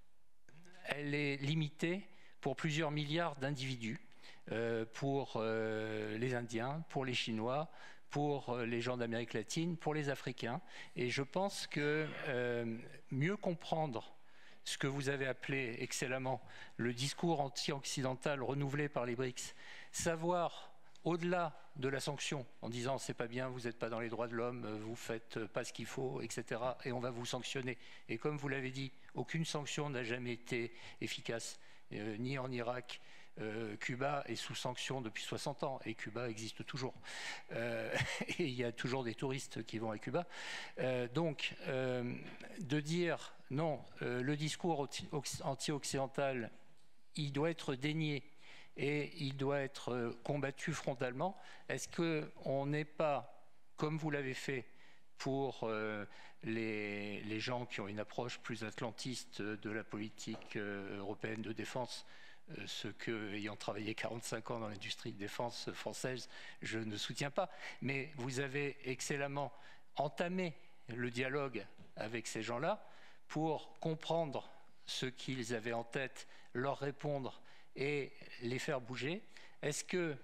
Speaker 7: elle est limitée pour plusieurs milliards d'individus, euh, pour euh, les Indiens, pour les Chinois, pour euh, les gens d'Amérique latine, pour les Africains. Et je pense que euh, mieux comprendre ce que vous avez appelé excellemment le discours anti-occidental renouvelé par les BRICS, savoir au-delà de la sanction, en disant c'est pas bien, vous n'êtes pas dans les droits de l'homme, vous faites pas ce qu'il faut, et cetera. Et on va vous sanctionner. Et comme vous l'avez dit, aucune sanction n'a jamais été efficace, euh, ni en Irak. Euh, Cuba est sous sanction depuis soixante ans et Cuba existe toujours. Euh, et il y a toujours des touristes qui vont à Cuba. Euh, donc, euh, de dire non, euh, le discours anti-occidental, il doit être dénié et il doit être combattu frontalement. Est-ce qu'on n'est pas, comme vous l'avez fait pour euh, les, les gens qui ont une approche plus atlantiste de la politique euh, européenne de défense, euh, ce que, ayant travaillé quarante-cinq ans dans l'industrie de défense française, je ne soutiens pas, mais vous avez excellemment entamé le dialogue avec ces gens-là pour comprendre ce qu'ils avaient en tête, leur répondre et les faire bouger. Est-ce que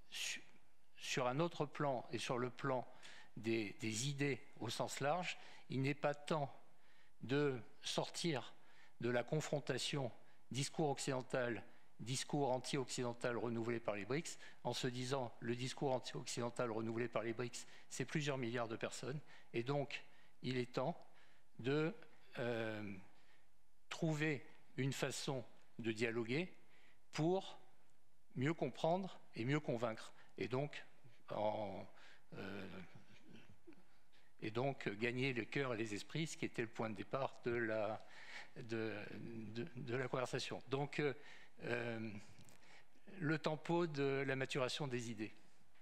Speaker 7: sur un autre plan et sur le plan des, des idées au sens large, il n'est pas temps de sortir de la confrontation discours occidental, discours anti-occidental renouvelé par les BRICS, en se disant le discours anti-occidental renouvelé par les BRICS, c'est plusieurs milliards de personnes, et donc il est temps de euh, trouver une façon de dialoguer pour mieux comprendre et mieux convaincre, et donc, en, euh, et donc gagner le cœur et les esprits, ce qui était le point de départ de la, de, de, de la conversation. Donc, euh, le tempo de la maturation des idées.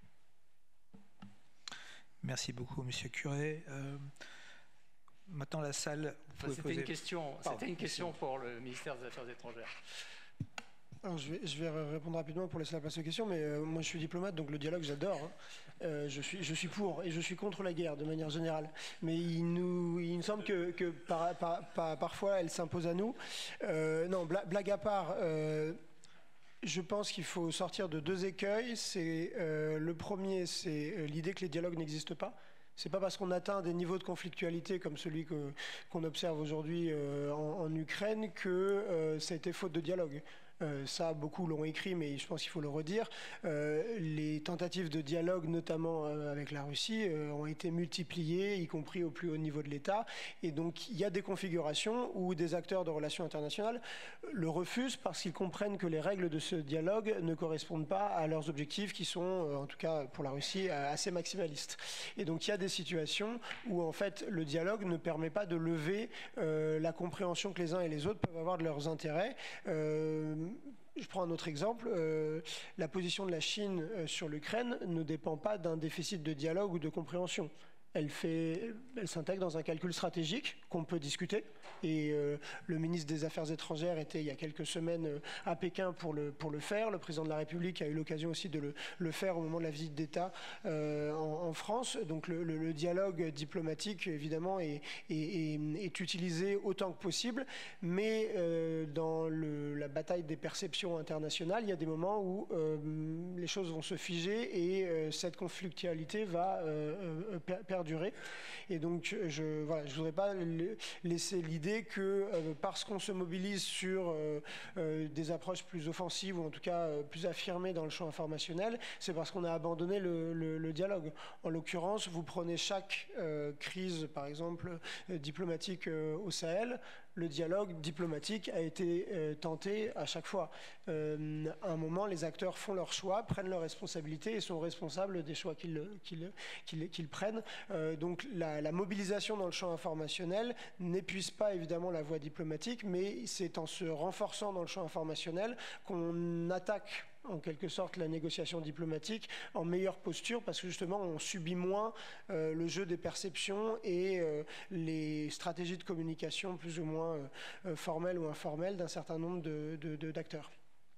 Speaker 1: Merci beaucoup, Monsieur Curé. Euh, maintenant, la salle...
Speaker 7: Enfin, c'était, poser... une question, c'était une question pour le ministère des Affaires étrangères.
Speaker 5: Alors, je, vais, je vais répondre rapidement pour laisser la place aux questions, mais euh, moi je suis diplomate, donc le dialogue j'adore. Hein. Euh, je, suis, je suis pour et je suis contre la guerre de manière générale. Mais il, nous, il me semble que, que par, par, par, parfois elle s'impose à nous. Euh, non, blague, blague à part, euh, je pense qu'il faut sortir de deux écueils. C'est, euh, le premier, c'est l'idée que les dialogues n'existent pas. C'est pas parce qu'on atteint des niveaux de conflictualité comme celui que, qu'on observe aujourd'hui euh, en, en Ukraine que euh, ça a été faute de dialogue. Euh, ça, beaucoup l'ont écrit, mais je pense qu'il faut le redire. Euh, les tentatives de dialogue, notamment euh, avec la Russie, euh, ont été multipliées, y compris au plus haut niveau de l'État. Et donc, il y a des configurations où des acteurs de relations internationales le refusent parce qu'ils comprennent que les règles de ce dialogue ne correspondent pas à leurs objectifs qui sont, euh, en tout cas pour la Russie, assez maximalistes. Et donc, il y a des situations où, en fait, le dialogue ne permet pas de lever euh, la compréhension que les uns et les autres peuvent avoir de leurs intérêts. Euh, Je prends un autre exemple. Euh, la position de la Chine euh, sur l'Ukraine ne dépend pas d'un déficit de dialogue ou de compréhension. Elle, fait, elle s'intègre dans un calcul stratégique qu'on peut discuter. Et euh, le ministre des Affaires étrangères était il y a quelques semaines euh, à Pékin pour le, pour le faire. Le président de la République a eu l'occasion aussi de le, le faire au moment de la visite d'État euh, en, en France. Donc le, le, le dialogue diplomatique, évidemment, est, est, est, est utilisé autant que possible. Mais euh, dans le, la bataille des perceptions internationales, il y a des moments où euh, les choses vont se figer et euh, cette conflictualité va euh, euh, perdre perdurer. Et donc, je ne voilà, je voudrais pas laisser l'idée que euh, parce qu'on se mobilise sur euh, euh, des approches plus offensives, ou en tout cas euh, plus affirmées dans le champ informationnel, c'est parce qu'on a abandonné le, le, le dialogue. En l'occurrence, vous prenez chaque euh, crise, par exemple, euh, diplomatique euh, au Sahel, le dialogue diplomatique a été euh, tenté à chaque fois. Euh, à un moment, les acteurs font leur choix, prennent leurs responsabilités et sont responsables des choix qu'ils qu'ils, qu'ils, qu'ils prennent. Euh, donc la, la mobilisation dans le champ informationnel n'épuise pas évidemment la voie diplomatique, mais c'est en se renforçant dans le champ informationnel qu'on attaque en quelque sorte la négociation diplomatique en meilleure posture, parce que justement on subit moins euh, le jeu des perceptions et euh, les stratégies de communication plus ou moins euh, formelles ou informelles d'un certain nombre de, de, de, d'acteurs.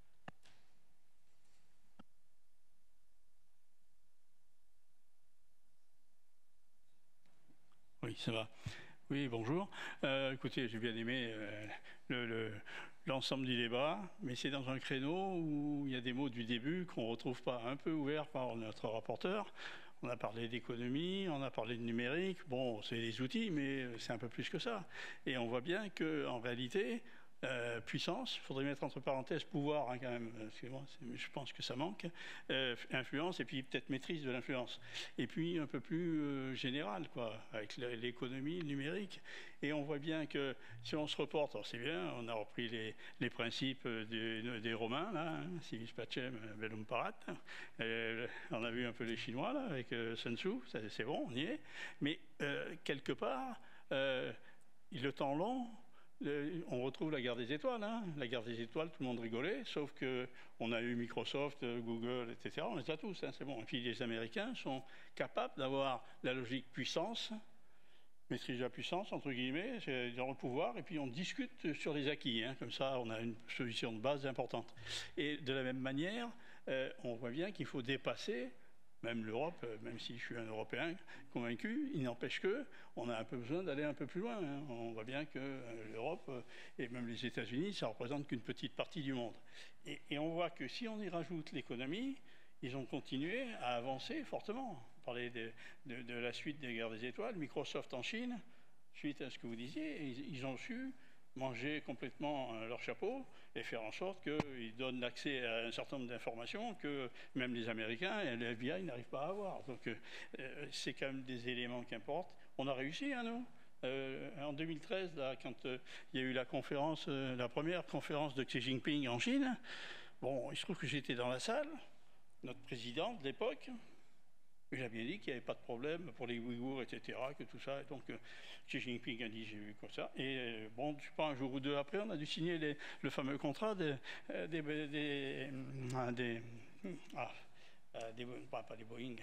Speaker 8: Oui, ça va. Oui, bonjour. Euh, écoutez, j'ai bien aimé euh, le, le l'ensemble du débat, mais c'est dans un créneau où il y a des mots du début qu'on ne retrouve pas, un peu ouverts par notre rapporteur. On a parlé d'économie, on a parlé de numérique. Bon, c'est des outils, mais c'est un peu plus que ça. Et on voit bien qu'en réalité, euh, puissance, il faudrait mettre entre parenthèses pouvoir, hein, quand même, excusez-moi, je pense que ça manque, euh, influence, et puis peut-être maîtrise de l'influence. Et puis un peu plus euh, général, quoi, avec l'économie, le numérique. Et on voit bien que si on se reporte, alors c'est bien, on a repris les, les principes des, des Romains, là, hein, civis pacem, bellum parat. Euh, on a vu un peu les Chinois, là, avec euh, Sun Tzu, c'est bon, on y est. Mais euh, quelque part, euh, le temps long, le, on retrouve la guerre des étoiles. Hein. La guerre des étoiles, tout le monde rigolait, sauf qu'on a eu Microsoft, Google, et cetera. On les a tous, hein, c'est bon. Et puis les Américains sont capables d'avoir la logique puissance, maîtrise de la puissance, entre guillemets, dans le pouvoir, et puis on discute sur les acquis. Hein, comme ça, on a une solution de base importante. Et de la même manière, euh, on voit bien qu'il faut dépasser, même l'Europe, même si je suis un Européen convaincu, il n'empêche qu'on a un peu besoin d'aller un peu plus loin. Hein. On voit bien que euh, l'Europe et même les États-Unis, ça ne représente qu'une petite partie du monde. Et, et on voit que si on y rajoute l'économie, ils ont continué à avancer fortement. On parlait de, de, de la suite des guerres des étoiles. Microsoft en Chine, suite à ce que vous disiez, ils, ils ont su manger complètement leur chapeau et faire en sorte qu'ils donnent l'accès à un certain nombre d'informations que même les Américains et le F B I n'arrivent pas à avoir. Donc euh, c'est quand même des éléments qui importent. On a réussi, hein, nous euh, en deux mille treize, là, quand euh, il y a eu la conférence, euh, la première conférence de Xi Jinping en Chine, bon, il se trouve que j'étais dans la salle, notre président de l'époque, il a bien dit qu'il n'y avait pas de problème pour les Ouïghours, et cetera, que tout ça. Et donc, euh, Xi Jinping a dit, j'ai vu comme ça. Et euh, bon, je sais pas, un jour ou deux après, on a dû signer les, le fameux contrat des... Euh, des, des, des, euh, des ah, euh, des, pas, pas des Boeing,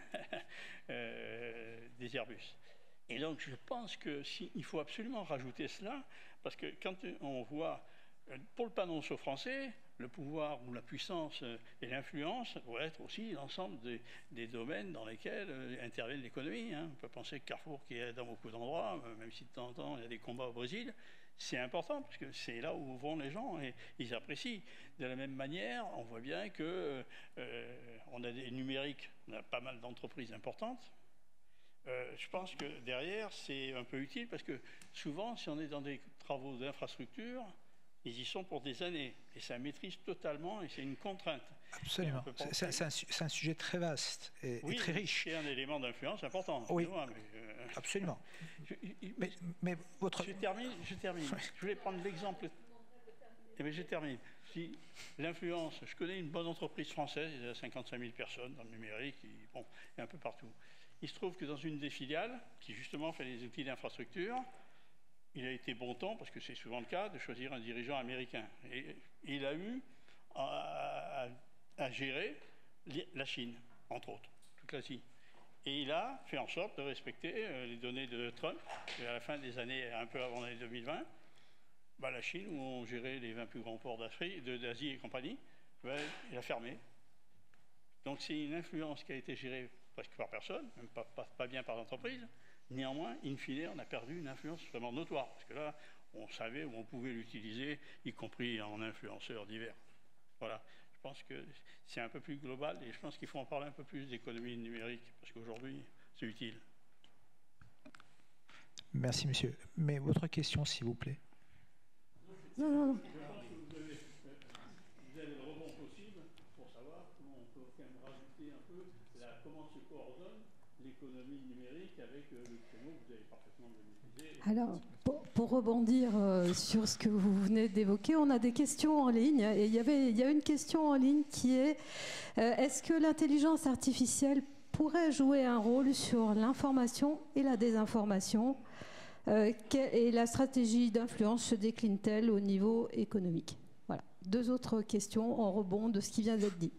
Speaker 8: euh, des Airbus. Et donc, je pense qu'il si, faut absolument rajouter cela, parce que quand on voit, pour le panonceau français, le pouvoir ou la puissance et l'influence doivent être aussi l'ensemble des, des domaines dans lesquels euh, intervient l'économie. Hein. On peut penser que Carrefour, qui est dans beaucoup d'endroits, même si de temps en temps il y a des combats au Brésil, c'est important parce que c'est là où vont les gens et ils apprécient. De la même manière, on voit bien que euh, on a des numériques, on a pas mal d'entreprises importantes. Euh, je pense que derrière, c'est un peu utile parce que souvent, si on est dans des travaux d'infrastructure, ils y sont pour des années et ça maîtrise totalement et c'est une contrainte.
Speaker 1: Absolument. C'est, c'est, un, c'est un sujet très vaste et,
Speaker 8: oui,
Speaker 1: et très riche.
Speaker 8: C'est un élément d'influence important.
Speaker 1: Oui,
Speaker 8: moi, mais, euh...
Speaker 1: absolument.
Speaker 8: Je, je,
Speaker 1: mais, mais votre...
Speaker 8: je termine. Je termine. Je voulais prendre l'exemple. Eh bien, je termine. Si l'influence, je connais une bonne entreprise française, il y a cinquante-cinq mille personnes dans le numérique, et, bon, et un peu partout. Il se trouve que dans une des filiales, qui justement fait les outils d'infrastructure, il a été bon temps, parce que c'est souvent le cas, de choisir un dirigeant américain. Et, et il a eu à, à, à gérer la Chine, entre autres, toute l'Asie. Et il a fait en sorte de respecter les données de Trump. Et à la fin des années, un peu avant l'année deux mille vingt, bah, la Chine, où on gérait les vingt plus grands ports d'Afrique, d'Asie et compagnie, bah, il a fermé. Donc c'est une influence qui a été gérée presque par personne, même pas, pas, pas bien par l'entreprise. Néanmoins, in fine, on a perdu une influence vraiment notoire, parce que là, on savait où on pouvait l'utiliser, y compris en influenceurs divers. Voilà, je pense que c'est un peu plus global, et je pense qu'il faut en parler un peu plus d'économie numérique, parce qu'aujourd'hui, c'est utile.
Speaker 1: Merci, monsieur. Mais votre question, s'il vous plaît.
Speaker 9: Non, non, non.
Speaker 8: Vous avez le rebond possible pour savoir comment on peut quand même rajouter un peu la, comment se coordonne l'économie numérique avec le créneau que vous avez parfaitement maîtrisé.
Speaker 9: Alors, pour, pour rebondir euh, sur ce que vous venez d'évoquer, on a des questions en ligne. Et il y avait, il y a une question en ligne qui est euh, est-ce que l'intelligence artificielle pourrait jouer un rôle sur l'information et la désinformation euh, et la stratégie d'influence se décline-t-elle au niveau économique? Voilà. Deux autres questions en rebond de ce qui vient d'être dit.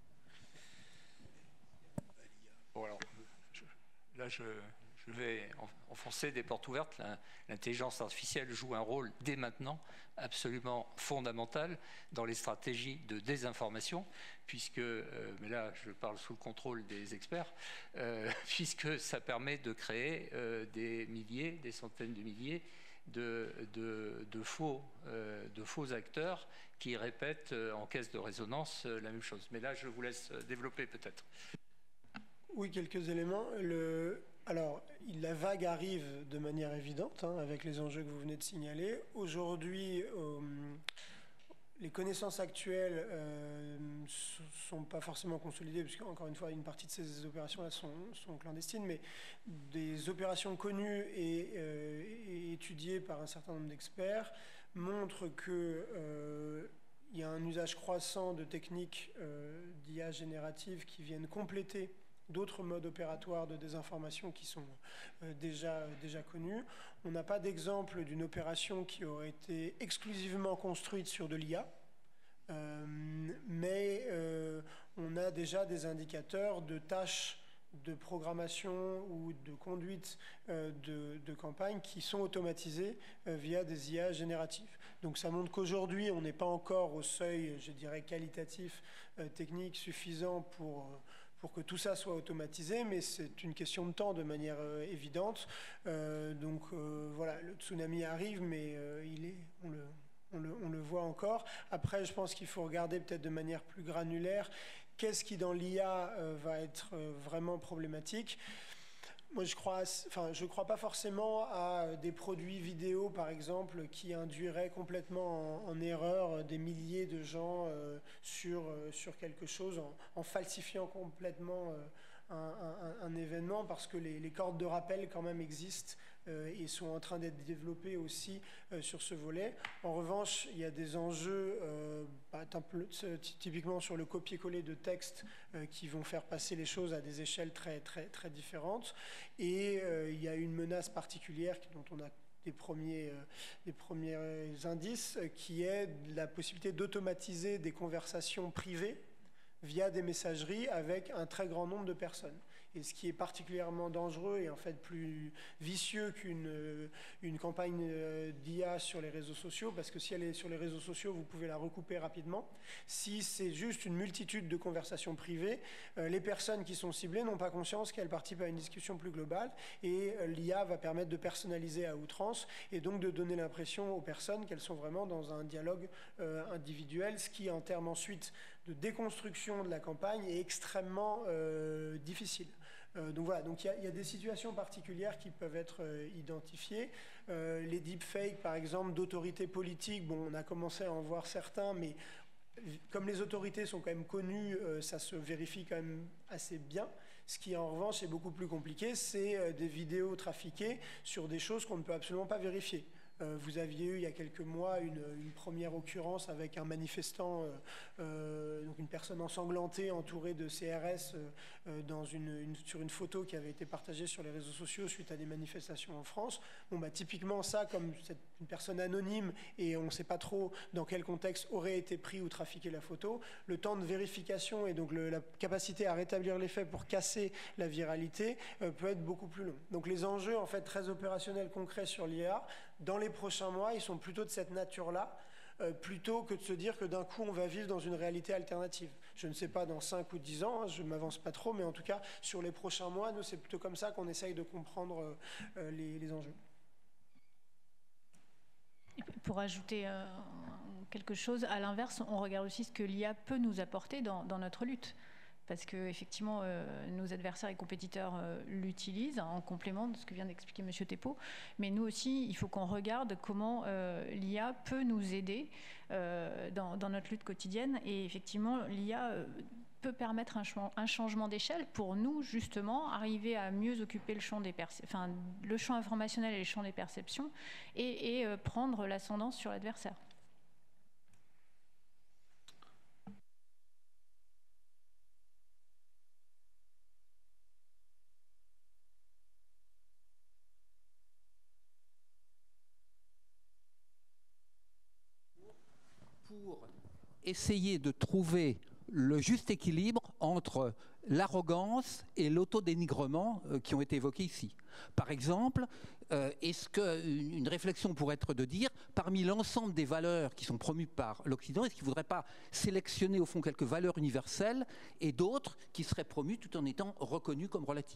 Speaker 7: Bon, alors, je, là, je, je vais enfoncer des portes ouvertes. L'intelligence artificielle joue un rôle dès maintenant absolument fondamental dans les stratégies de désinformation, puisque, euh, mais là je parle sous le contrôle des experts, euh, puisque ça permet de créer euh, des milliers, des centaines de milliers de, de, de, faux, euh, de faux acteurs qui répètent euh, en caisse de résonance euh, la même chose. Mais là je vous laisse développer peut-être.
Speaker 5: Oui, quelques éléments. Le... Alors, la vague arrive de manière évidente, hein, avec les enjeux que vous venez de signaler. Aujourd'hui, euh, les connaissances actuelles ne euh, sont pas forcément consolidées, puisque, encore une fois, une partie de ces opérations-là sont, sont clandestines, mais des opérations connues et, euh, et étudiées par un certain nombre d'experts montrent que euh, il y a un usage croissant de techniques euh, d'I A générative qui viennent compléter d'autres modes opératoires de désinformation qui sont euh, déjà, euh, déjà connus. On n'a pas d'exemple d'une opération qui aurait été exclusivement construite sur de l'I A, euh, mais euh, on a déjà des indicateurs de tâches de programmation ou de conduite euh, de, de campagne qui sont automatisées euh, via des I A génératifs. Donc ça montre qu'aujourd'hui, on n'est pas encore au seuil, je dirais, qualitatif, euh, technique suffisant pour... Euh, pour que tout ça soit automatisé, mais c'est une question de temps de manière euh, évidente. Euh, donc euh, voilà, le tsunami arrive, mais euh, il est, on, le, on, le, on le voit encore. Après, je pense qu'il faut regarder peut-être de manière plus granulaire qu'est-ce qui dans l'I A euh, va être euh, vraiment problématique. Moi, je crois, enfin, je crois pas forcément à des produits vidéo, par exemple, qui induiraient complètement en, en erreur des milliers de gens euh, sur, euh, sur quelque chose, en, en falsifiant complètement euh, un, un, un événement, parce que les, les cordes de rappel quand même existent euh, et sont en train d'être développées aussi euh, sur ce volet. En revanche, il y a des enjeux, euh, bah, typiquement sur le copier-coller de texte, euh, qui vont faire passer les choses à des échelles très, très, très différentes. Et euh, il y a une menace particulière dont on a des premiers, euh, des premiers indices, euh, qui est la possibilité d'automatiser des conversations privées via des messageries avec un très grand nombre de personnes. Et ce qui est particulièrement dangereux et en fait plus vicieux qu'une une campagne d'I A sur les réseaux sociaux, parce que si elle est sur les réseaux sociaux, vous pouvez la recouper rapidement. Si c'est juste une multitude de conversations privées, euh, les personnes qui sont ciblées n'ont pas conscience qu'elles participent à une discussion plus globale, et euh, l'I A va permettre de personnaliser à outrance et donc de donner l'impression aux personnes qu'elles sont vraiment dans un dialogue euh, individuel, ce qui en termes ensuite de déconstruction de la campagne est extrêmement euh, difficile. Euh, donc voilà, donc il y, y a des situations particulières qui peuvent être euh, identifiées. Euh, les deepfakes, par exemple, d'autorités politiques, bon, on a commencé à en voir certains, mais comme les autorités sont quand même connues, euh, ça se vérifie quand même assez bien. Ce qui, en revanche, est beaucoup plus compliqué, c'est euh, des vidéos trafiquées sur des choses qu'on ne peut absolument pas vérifier. Euh, vous aviez eu il y a quelques mois une, une première occurrence avec un manifestant, euh, euh, donc une personne ensanglantée entourée de C R S euh, euh, dans une, une, sur une photo qui avait été partagée sur les réseaux sociaux suite à des manifestations en France. Bon, bah, typiquement ça, comme c'est une personne anonyme et on ne sait pas trop dans quel contexte aurait été pris ou trafiqué la photo, le temps de vérification et donc le, la capacité à rétablir les faits pour casser la viralité euh, peut être beaucoup plus long. Donc les enjeux en fait très opérationnels concrets sur l'I A, dans les prochains mois, ils sont plutôt de cette nature-là, euh, plutôt que de se dire que d'un coup, on va vivre dans une réalité alternative. Je ne sais pas dans cinq ou dix ans, hein, je ne m'avance pas trop, mais en tout cas, sur les prochains mois, nous, c'est plutôt comme ça qu'on essaye de comprendre euh, les, les enjeux.
Speaker 4: Pour ajouter euh, quelque chose, à l'inverse, on regarde aussi ce que l'I A peut nous apporter dans, dans notre lutte. parce que effectivement euh, nos adversaires et compétiteurs euh, l'utilisent en complément de ce que vient d'expliquer M. Thépaut. Mais nous aussi, il faut qu'on regarde comment euh, l'I A peut nous aider euh, dans, dans notre lutte quotidienne. Et effectivement, l'I A euh, peut permettre un, un changement d'échelle pour nous, justement, arriver à mieux occuper le champ, des enfin, le champ informationnel et le champ des perceptions et, et euh, prendre l'ascendance sur l'adversaire.
Speaker 10: Pour essayer de trouver le juste équilibre entre l'arrogance et l'autodénigrement euh, qui ont été évoqués ici. Par exemple, euh, est-ce qu'une réflexion pourrait être de dire, parmi l'ensemble des valeurs qui sont promues par l'Occident, est-ce qu'il ne faudrait pas sélectionner au fond quelques valeurs universelles et d'autres qui seraient promues tout en étant reconnues comme relatives ?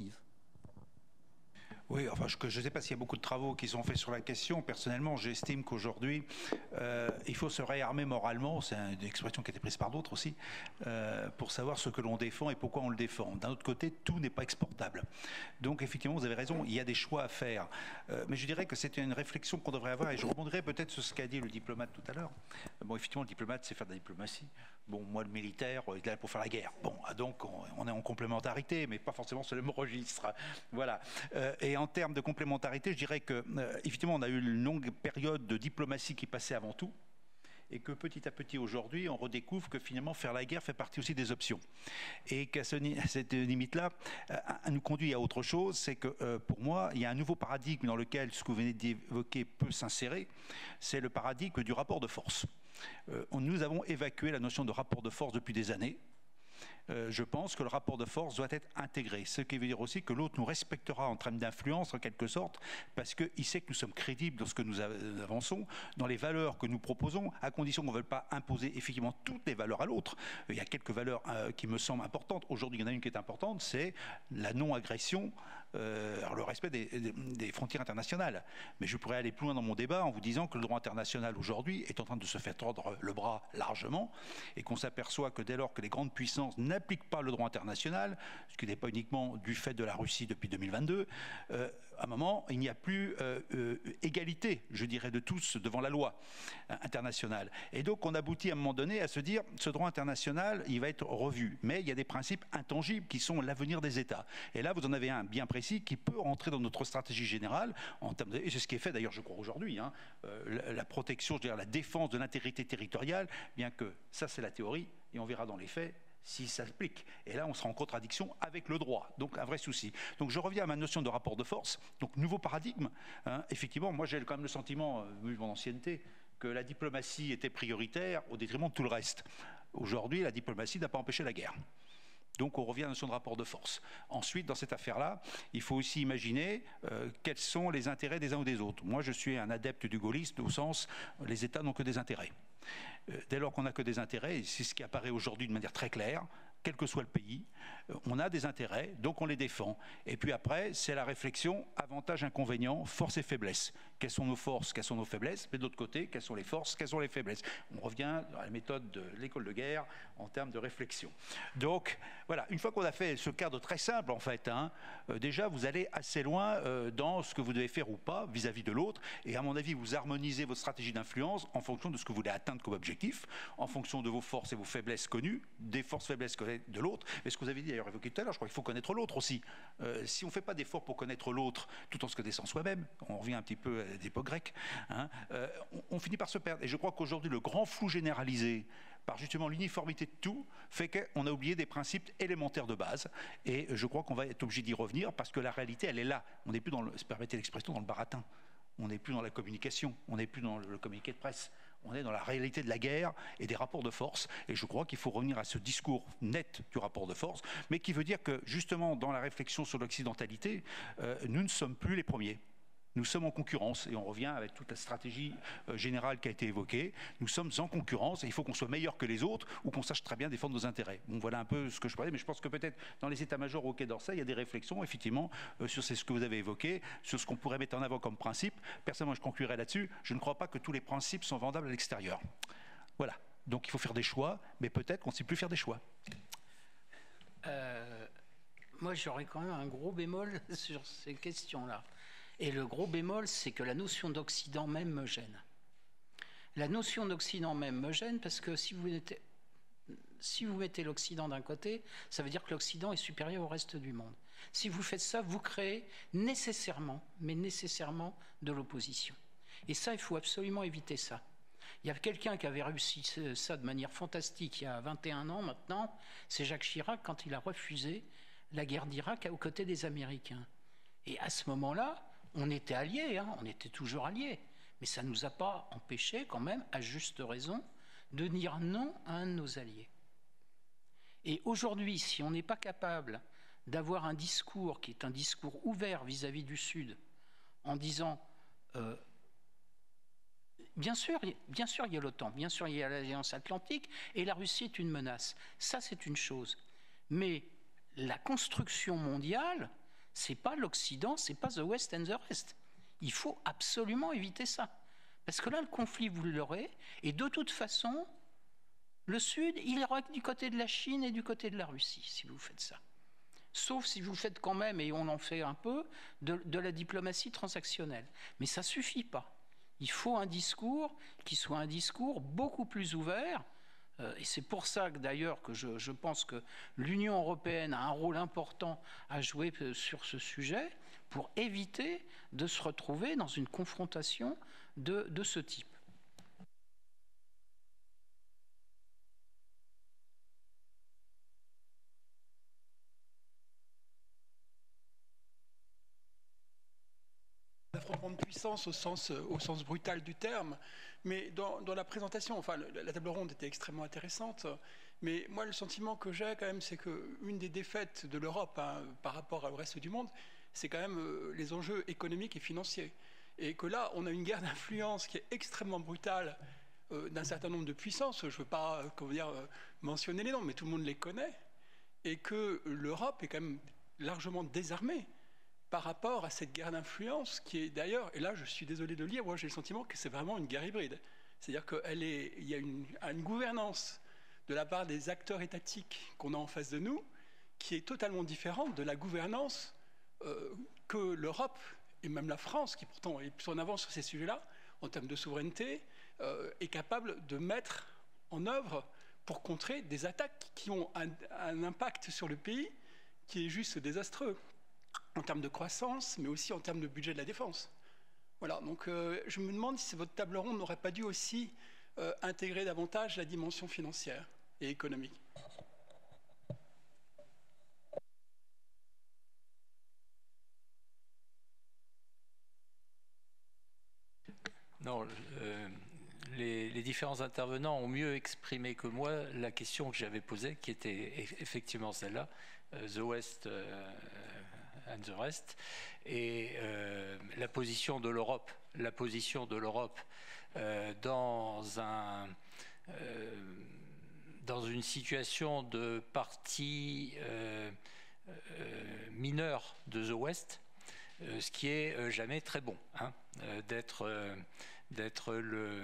Speaker 2: Oui, enfin, je ne sais pas s'il y a beaucoup de travaux qui sont faits sur la question. Personnellement, j'estime qu'aujourd'hui, euh, il faut se réarmer moralement, c'est une expression qui a été prise par d'autres aussi, euh, pour savoir ce que l'on défend et pourquoi on le défend. D'un autre côté, tout n'est pas exportable. Donc, effectivement, vous avez raison, il y a des choix à faire. Euh, mais je dirais que c'est une réflexion qu'on devrait avoir, et je rebondirai peut-être sur ce qu'a dit le diplomate tout à l'heure. Bon, effectivement, le diplomate, c'est faire de la diplomatie. Bon, moi, le militaire, il est là pour faire la guerre. Bon, donc, on, on est en complémentarité, mais pas forcément sur le même registre. Voilà. Euh, et en termes de complémentarité, je dirais que, euh, effectivement, on a eu une longue période de diplomatie qui passait avant tout, et que petit à petit, aujourd'hui, on redécouvre que finalement, faire la guerre fait partie aussi des options. Et qu'à ce, cette limite-là, euh, nous conduit à autre chose, c'est que, euh, pour moi, il y a un nouveau paradigme dans lequel ce que vous venez d'évoquer peut s'insérer, c'est le paradigme du rapport de force. Euh, nous avons évacué la notion de rapport de force depuis des années. Euh, je pense que le rapport de force doit être intégré, ce qui veut dire aussi que l'autre nous respectera en termes d'influence en quelque sorte, parce qu'il sait que nous sommes crédibles dans ce que nous avançons, dans les valeurs que nous proposons, à condition qu'on ne veuille pas imposer effectivement toutes les valeurs à l'autre. Il y a quelques valeurs euh, qui me semblent importantes. Aujourd'hui, il y en a une qui est importante, c'est la non-agression, euh, alors le respect des, des, des frontières internationales. Mais je pourrais aller plus loin dans mon débat en vous disant que le droit international aujourd'hui est en train de se faire tordre le bras largement, et qu'on s'aperçoit que dès lors que les grandes puissances n'appliquent pas le droit international, ce qui n'est pas uniquement du fait de la Russie depuis deux mille vingt-deux, euh, à un moment, il n'y a plus euh, euh, égalité, je dirais, de tous devant la loi euh, internationale. Et donc, on aboutit à un moment donné à se dire, ce droit international, il va être revu. Mais il y a des principes intangibles qui sont l'avenir des États. Et là, vous en avez un bien précis qui peut rentrer dans notre stratégie générale, en termes de, et c'est ce qui est fait d'ailleurs, je crois, aujourd'hui, hein, euh, la, la protection, je dirais, la défense de l'intégrité territoriale, bien que ça, c'est la théorie, et on verra dans les faits si ça s'applique. Et là, on sera en contradiction avec le droit. Donc, un vrai souci. Donc, je reviens à ma notion de rapport de force. Donc, nouveau paradigme. Hein. Effectivement, moi, j'ai quand même le sentiment, vu mon ancienneté, que la diplomatie était prioritaire au détriment de tout le reste. Aujourd'hui, la diplomatie n'a pas empêché la guerre. Donc, on revient à la notion de rapport de force. Ensuite, dans cette affaire-là, il faut aussi imaginer euh, quels sont les intérêts des uns ou des autres. Moi, je suis un adepte du gaullisme au sens les États n'ont que des intérêts. Euh, dès lors qu'on n'a que des intérêts, et c'est ce qui apparaît aujourd'hui de manière très claire, quel que soit le pays, euh, on a des intérêts, donc on les défend. Et puis après, c'est la réflexion avantages, inconvénients, forces et faiblesses. Quelles sont nos forces, quelles sont nos faiblesses, mais de l'autre côté, quelles sont les forces, quelles sont les faiblesses. On revient à la méthode de l'école de guerre en termes de réflexion. Donc, voilà, une fois qu'on a fait ce cadre très simple, en fait, hein, euh, déjà, vous allez assez loin euh, dans ce que vous devez faire ou pas vis-à-vis de l'autre, et à mon avis, vous harmonisez votre stratégie d'influence en fonction de ce que vous voulez atteindre comme objectif, en fonction de vos forces et vos faiblesses connues, des forces faiblesses de l'autre. Et ce que vous avez dit d'ailleurs évoqué tout à l'heure, je crois qu'il faut connaître l'autre aussi. Euh, si on ne fait pas d'efforts pour connaître l'autre, tout en se connaissant soi-même, on revient un petit peu à l'époque grecque, hein, euh, on, on finit par se perdre. Et je crois qu'aujourd'hui, le grand flou généralisé, par justement l'uniformité de tout, fait qu'on a oublié des principes élémentaires de base. Et je crois qu'on va être obligé d'y revenir parce que la réalité, elle est là. On n'est plus dans le, permettez l'expression, dans le baratin. On n'est plus dans la communication. On n'est plus dans le communiqué de presse. On est dans la réalité de la guerre et des rapports de force. Et je crois qu'il faut revenir à ce discours net du rapport de force, mais qui veut dire que, justement, dans la réflexion sur l'occidentalité, euh, nous ne sommes plus les premiers. Nous sommes en concurrence, et on revient avec toute la stratégie euh, générale qui a été évoquée. Nous sommes en concurrence, et il faut qu'on soit meilleur que les autres, ou qu'on sache très bien défendre nos intérêts. Bon, voilà un peu ce que je parlais, mais je pense que peut-être dans les états-majors au Quai d'Orsay, il y a des réflexions, effectivement, euh, sur ce que vous avez évoqué, sur ce qu'on pourrait mettre en avant comme principe. Personnellement, je conclurai là-dessus. Je ne crois pas que tous les principes sont vendables à l'extérieur. Voilà. Donc il faut faire des choix, mais peut-être qu'on ne sait plus faire des choix.
Speaker 6: moi, j'aurais quand même un gros bémol sur ces questions-là. Et le gros bémol, c'est que la notion d'Occident même me gêne. La notion d'Occident même me gêne parce que si vous mettez, si vous mettez l'Occident d'un côté, ça veut dire que l'Occident est supérieur au reste du monde. Si vous faites ça, vous créez nécessairement, mais nécessairement, de l'opposition. Et ça, il faut absolument éviter ça. Il y a quelqu'un qui avait réussi ça de manière fantastique il y a vingt et un ans maintenant, c'est Jacques Chirac quand il a refusé la guerre d'Irak aux côtés des Américains. Et à ce moment-là, on était alliés, hein, on était toujours alliés. Mais ça ne nous a pas empêchés quand même, à juste raison, de dire non à un de nos alliés. Et aujourd'hui, si on n'est pas capable d'avoir un discours qui est un discours ouvert vis-à-vis du Sud, en disant euh, bien sûr, bien sûr, il y a l'OTAN, bien sûr, il y a l'Alliance Atlantique, et la Russie est une menace. Ça, c'est une chose. Mais la construction mondiale, c'est pas l'Occident, c'est pas the West and the Rest. Il faut absolument éviter ça. Parce que là, le conflit, vous l'aurez, et de toute façon, le Sud, il ira du côté de la Chine et du côté de la Russie, si vous faites ça. Sauf si vous faites quand même, et on en fait un peu, de, de la diplomatie transactionnelle. Mais ça ne suffit pas. Il faut un discours qui soit un discours beaucoup plus ouvert. Euh, et c'est pour ça que d'ailleurs que je, je pense que l'Union européenne a un rôle important à jouer sur ce sujet pour éviter de se retrouver dans une confrontation de, de ce type.
Speaker 11: Affrontement de puissance au sens, au sens brutal du terme, mais dans, dans la présentation, enfin la table ronde était extrêmement intéressante, mais moi le sentiment que j'ai quand même, c'est qu'une des défaites de l'Europe hein, par rapport au reste du monde, c'est quand même euh, les enjeux économiques et financiers, et que là on a une guerre d'influence qui est extrêmement brutale euh, d'un certain nombre de puissances, je ne veux pas euh, comment dire, euh, mentionner les noms, mais tout le monde les connaît, et que l'Europe est quand même largement désarmée par rapport à cette guerre d'influence qui est d'ailleurs, et là je suis désolé de le dire, moi j'ai le sentiment que c'est vraiment une guerre hybride. C'est-à-dire qu'il y a une, une gouvernance de la part des acteurs étatiques qu'on a en face de nous qui est totalement différente de la gouvernance euh, que l'Europe et même la France, qui pourtant est plus en avance sur ces sujets-là, en termes de souveraineté, euh, est capable de mettre en œuvre pour contrer des attaques qui ont un, un impact sur le pays qui est juste désastreux. En termes de croissance, mais aussi en termes de budget de la défense. Voilà, donc euh, je me demande si votre table ronde n'aurait pas dû aussi euh, intégrer davantage la dimension financière et économique.
Speaker 7: Non, euh, les, les différents intervenants ont mieux exprimé que moi la question que j'avais posée, qui était effectivement celle-là, euh, The West... Euh, and the rest, et euh, la position de l'Europe, la position de l'Europe euh, dans un euh, dans une situation de partie euh, euh, mineure de the West, euh, ce qui est euh, jamais très bon, hein, euh, d'être euh, d'être le,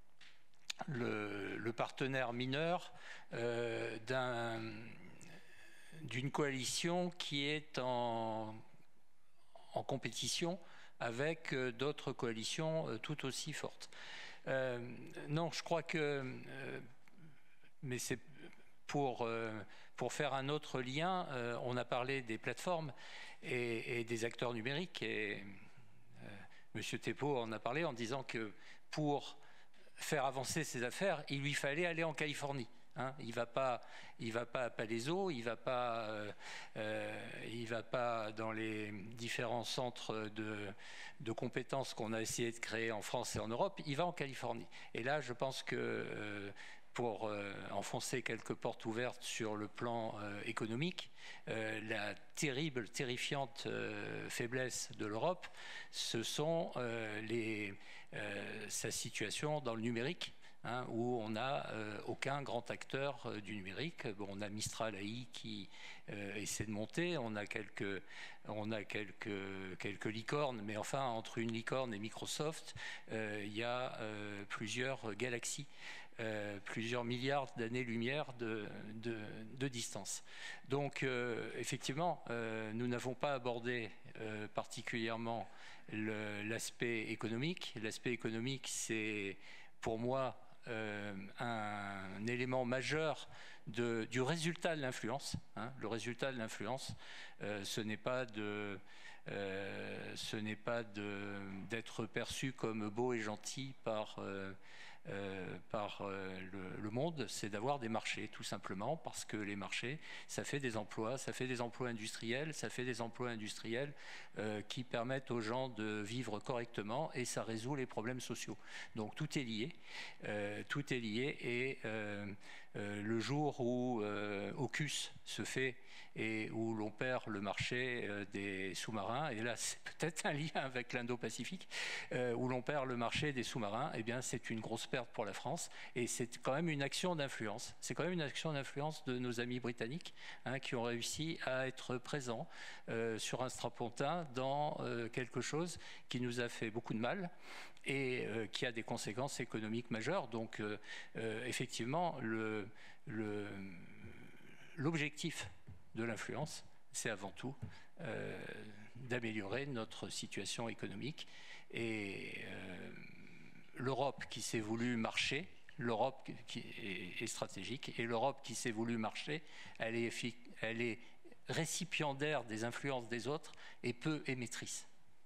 Speaker 7: le le partenaire mineur euh, d'un d'une coalition qui est en, en compétition avec euh, d'autres coalitions euh, tout aussi fortes. Euh, non, je crois que, euh, mais c'est pour, euh, pour faire un autre lien, euh, on a parlé des plateformes et, et des acteurs numériques, et euh, M. Thébault en a parlé en disant que pour faire avancer ces affaires, il lui fallait aller en Californie. Hein, il ne va pas, il va pas à Palaiseau, il ne va pas, euh, euh, il va pas dans les différents centres de, de compétences qu'on a essayé de créer en France et en Europe, il va en Californie. Et là, je pense que euh, pour euh, enfoncer quelques portes ouvertes sur le plan euh, économique, euh, la terrible, terrifiante euh, faiblesse de l'Europe, ce sont euh, les, euh, sa situation dans le numérique. Hein, où on n'a euh, aucun grand acteur euh, du numérique. Bon, on a Mistral A I qui euh, essaie de monter, on a quelques, on a quelques, quelques licornes, mais enfin, entre une licorne et Microsoft, euh, il y a euh, plusieurs galaxies. euh, plusieurs milliards d'années-lumière de, de, de distance. Donc euh, effectivement, euh, nous n'avons pas abordé euh, particulièrement l'aspect économique. L'aspect économique, c'est pour moi euh, un, un élément majeur de, du résultat de l'influence. Hein. Le résultat de l'influence, euh, ce n'est pas de... Euh, ce n'est pas d'être perçu comme beau et gentil par, euh, euh, par euh, le, le monde, c'est d'avoir des marchés, tout simplement, parce que les marchés, ça fait des emplois, ça fait des emplois industriels, ça fait des emplois industriels euh, qui permettent aux gens de vivre correctement et ça résout les problèmes sociaux. Donc tout est lié, euh, tout est lié et euh, euh, le jour où euh, AUKUS se fait et où l'on perd le marché euh, des sous-marins, et là c'est peut-être un lien avec l'Indo-Pacifique, euh, où l'on perd le marché des sous-marins, eh bien c'est une grosse perte pour la France, et c'est quand même une action d'influence. C'est quand même une action d'influence de nos amis britanniques, hein, qui ont réussi à être présents euh, sur un strapontin dans euh, quelque chose qui nous a fait beaucoup de mal, et euh, qui a des conséquences économiques majeures. Donc euh, euh, effectivement, le, le, l'objectif de l'influence, c'est avant tout euh, d'améliorer notre situation économique. Et euh, l'Europe qui s'est voulu marcher, l'Europe qui est, est stratégique, et l'Europe qui s'est voulu marcher, elle est, elle est récipiendaire des influences des autres et peu émettrice.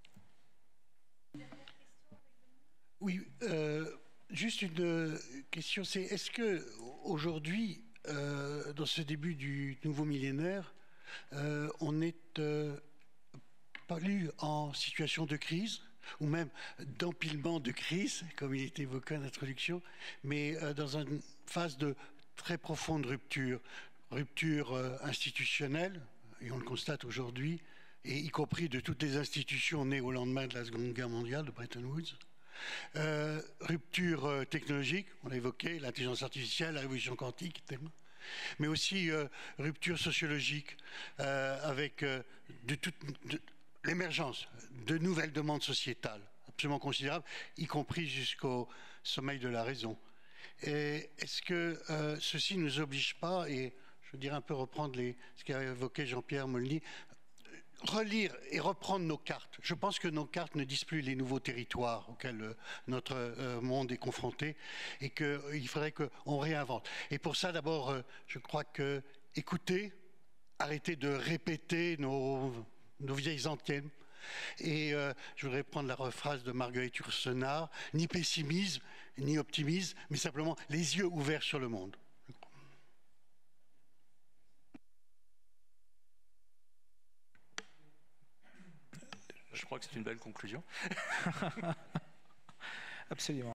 Speaker 12: Oui, euh, juste une question, c'est est-ce que aujourd'hui, euh, dans ce début du nouveau millénaire, euh, on est euh, paru en situation de crise ou même d'empilement de crise, comme il est évoqué en introduction, mais euh, dans une phase de très profonde rupture, rupture euh, institutionnelle, et on le constate aujourd'hui, et y compris de toutes les institutions nées au lendemain de la Seconde Guerre mondiale, de Bretton Woods. Euh, rupture euh, technologique, on l'a évoqué, l'intelligence artificielle, la révolution quantique, tellement. Mais aussi euh, rupture sociologique euh, avec euh, l'émergence de nouvelles demandes sociétales absolument considérables, y compris jusqu'au sommeil de la raison. Est-ce que euh, ceci ne nous oblige pas, et je dirais un peu reprendre les, ce qu'a évoqué Jean-Pierre Molny, relire et reprendre nos cartes. Je pense que nos cartes ne disent plus les nouveaux territoires auxquels euh, notre euh, monde est confronté et qu'il euh, faudrait qu'on réinvente. Et pour ça, d'abord, euh, je crois que écouter, arrêter de répéter nos, nos vieilles antennes. Et euh, je voudrais prendre la phrase de Marguerite Yourcenar, ni pessimisme, ni optimisme, mais simplement les yeux ouverts sur le monde.
Speaker 7: Je crois que c'est une belle conclusion.
Speaker 1: Absolument.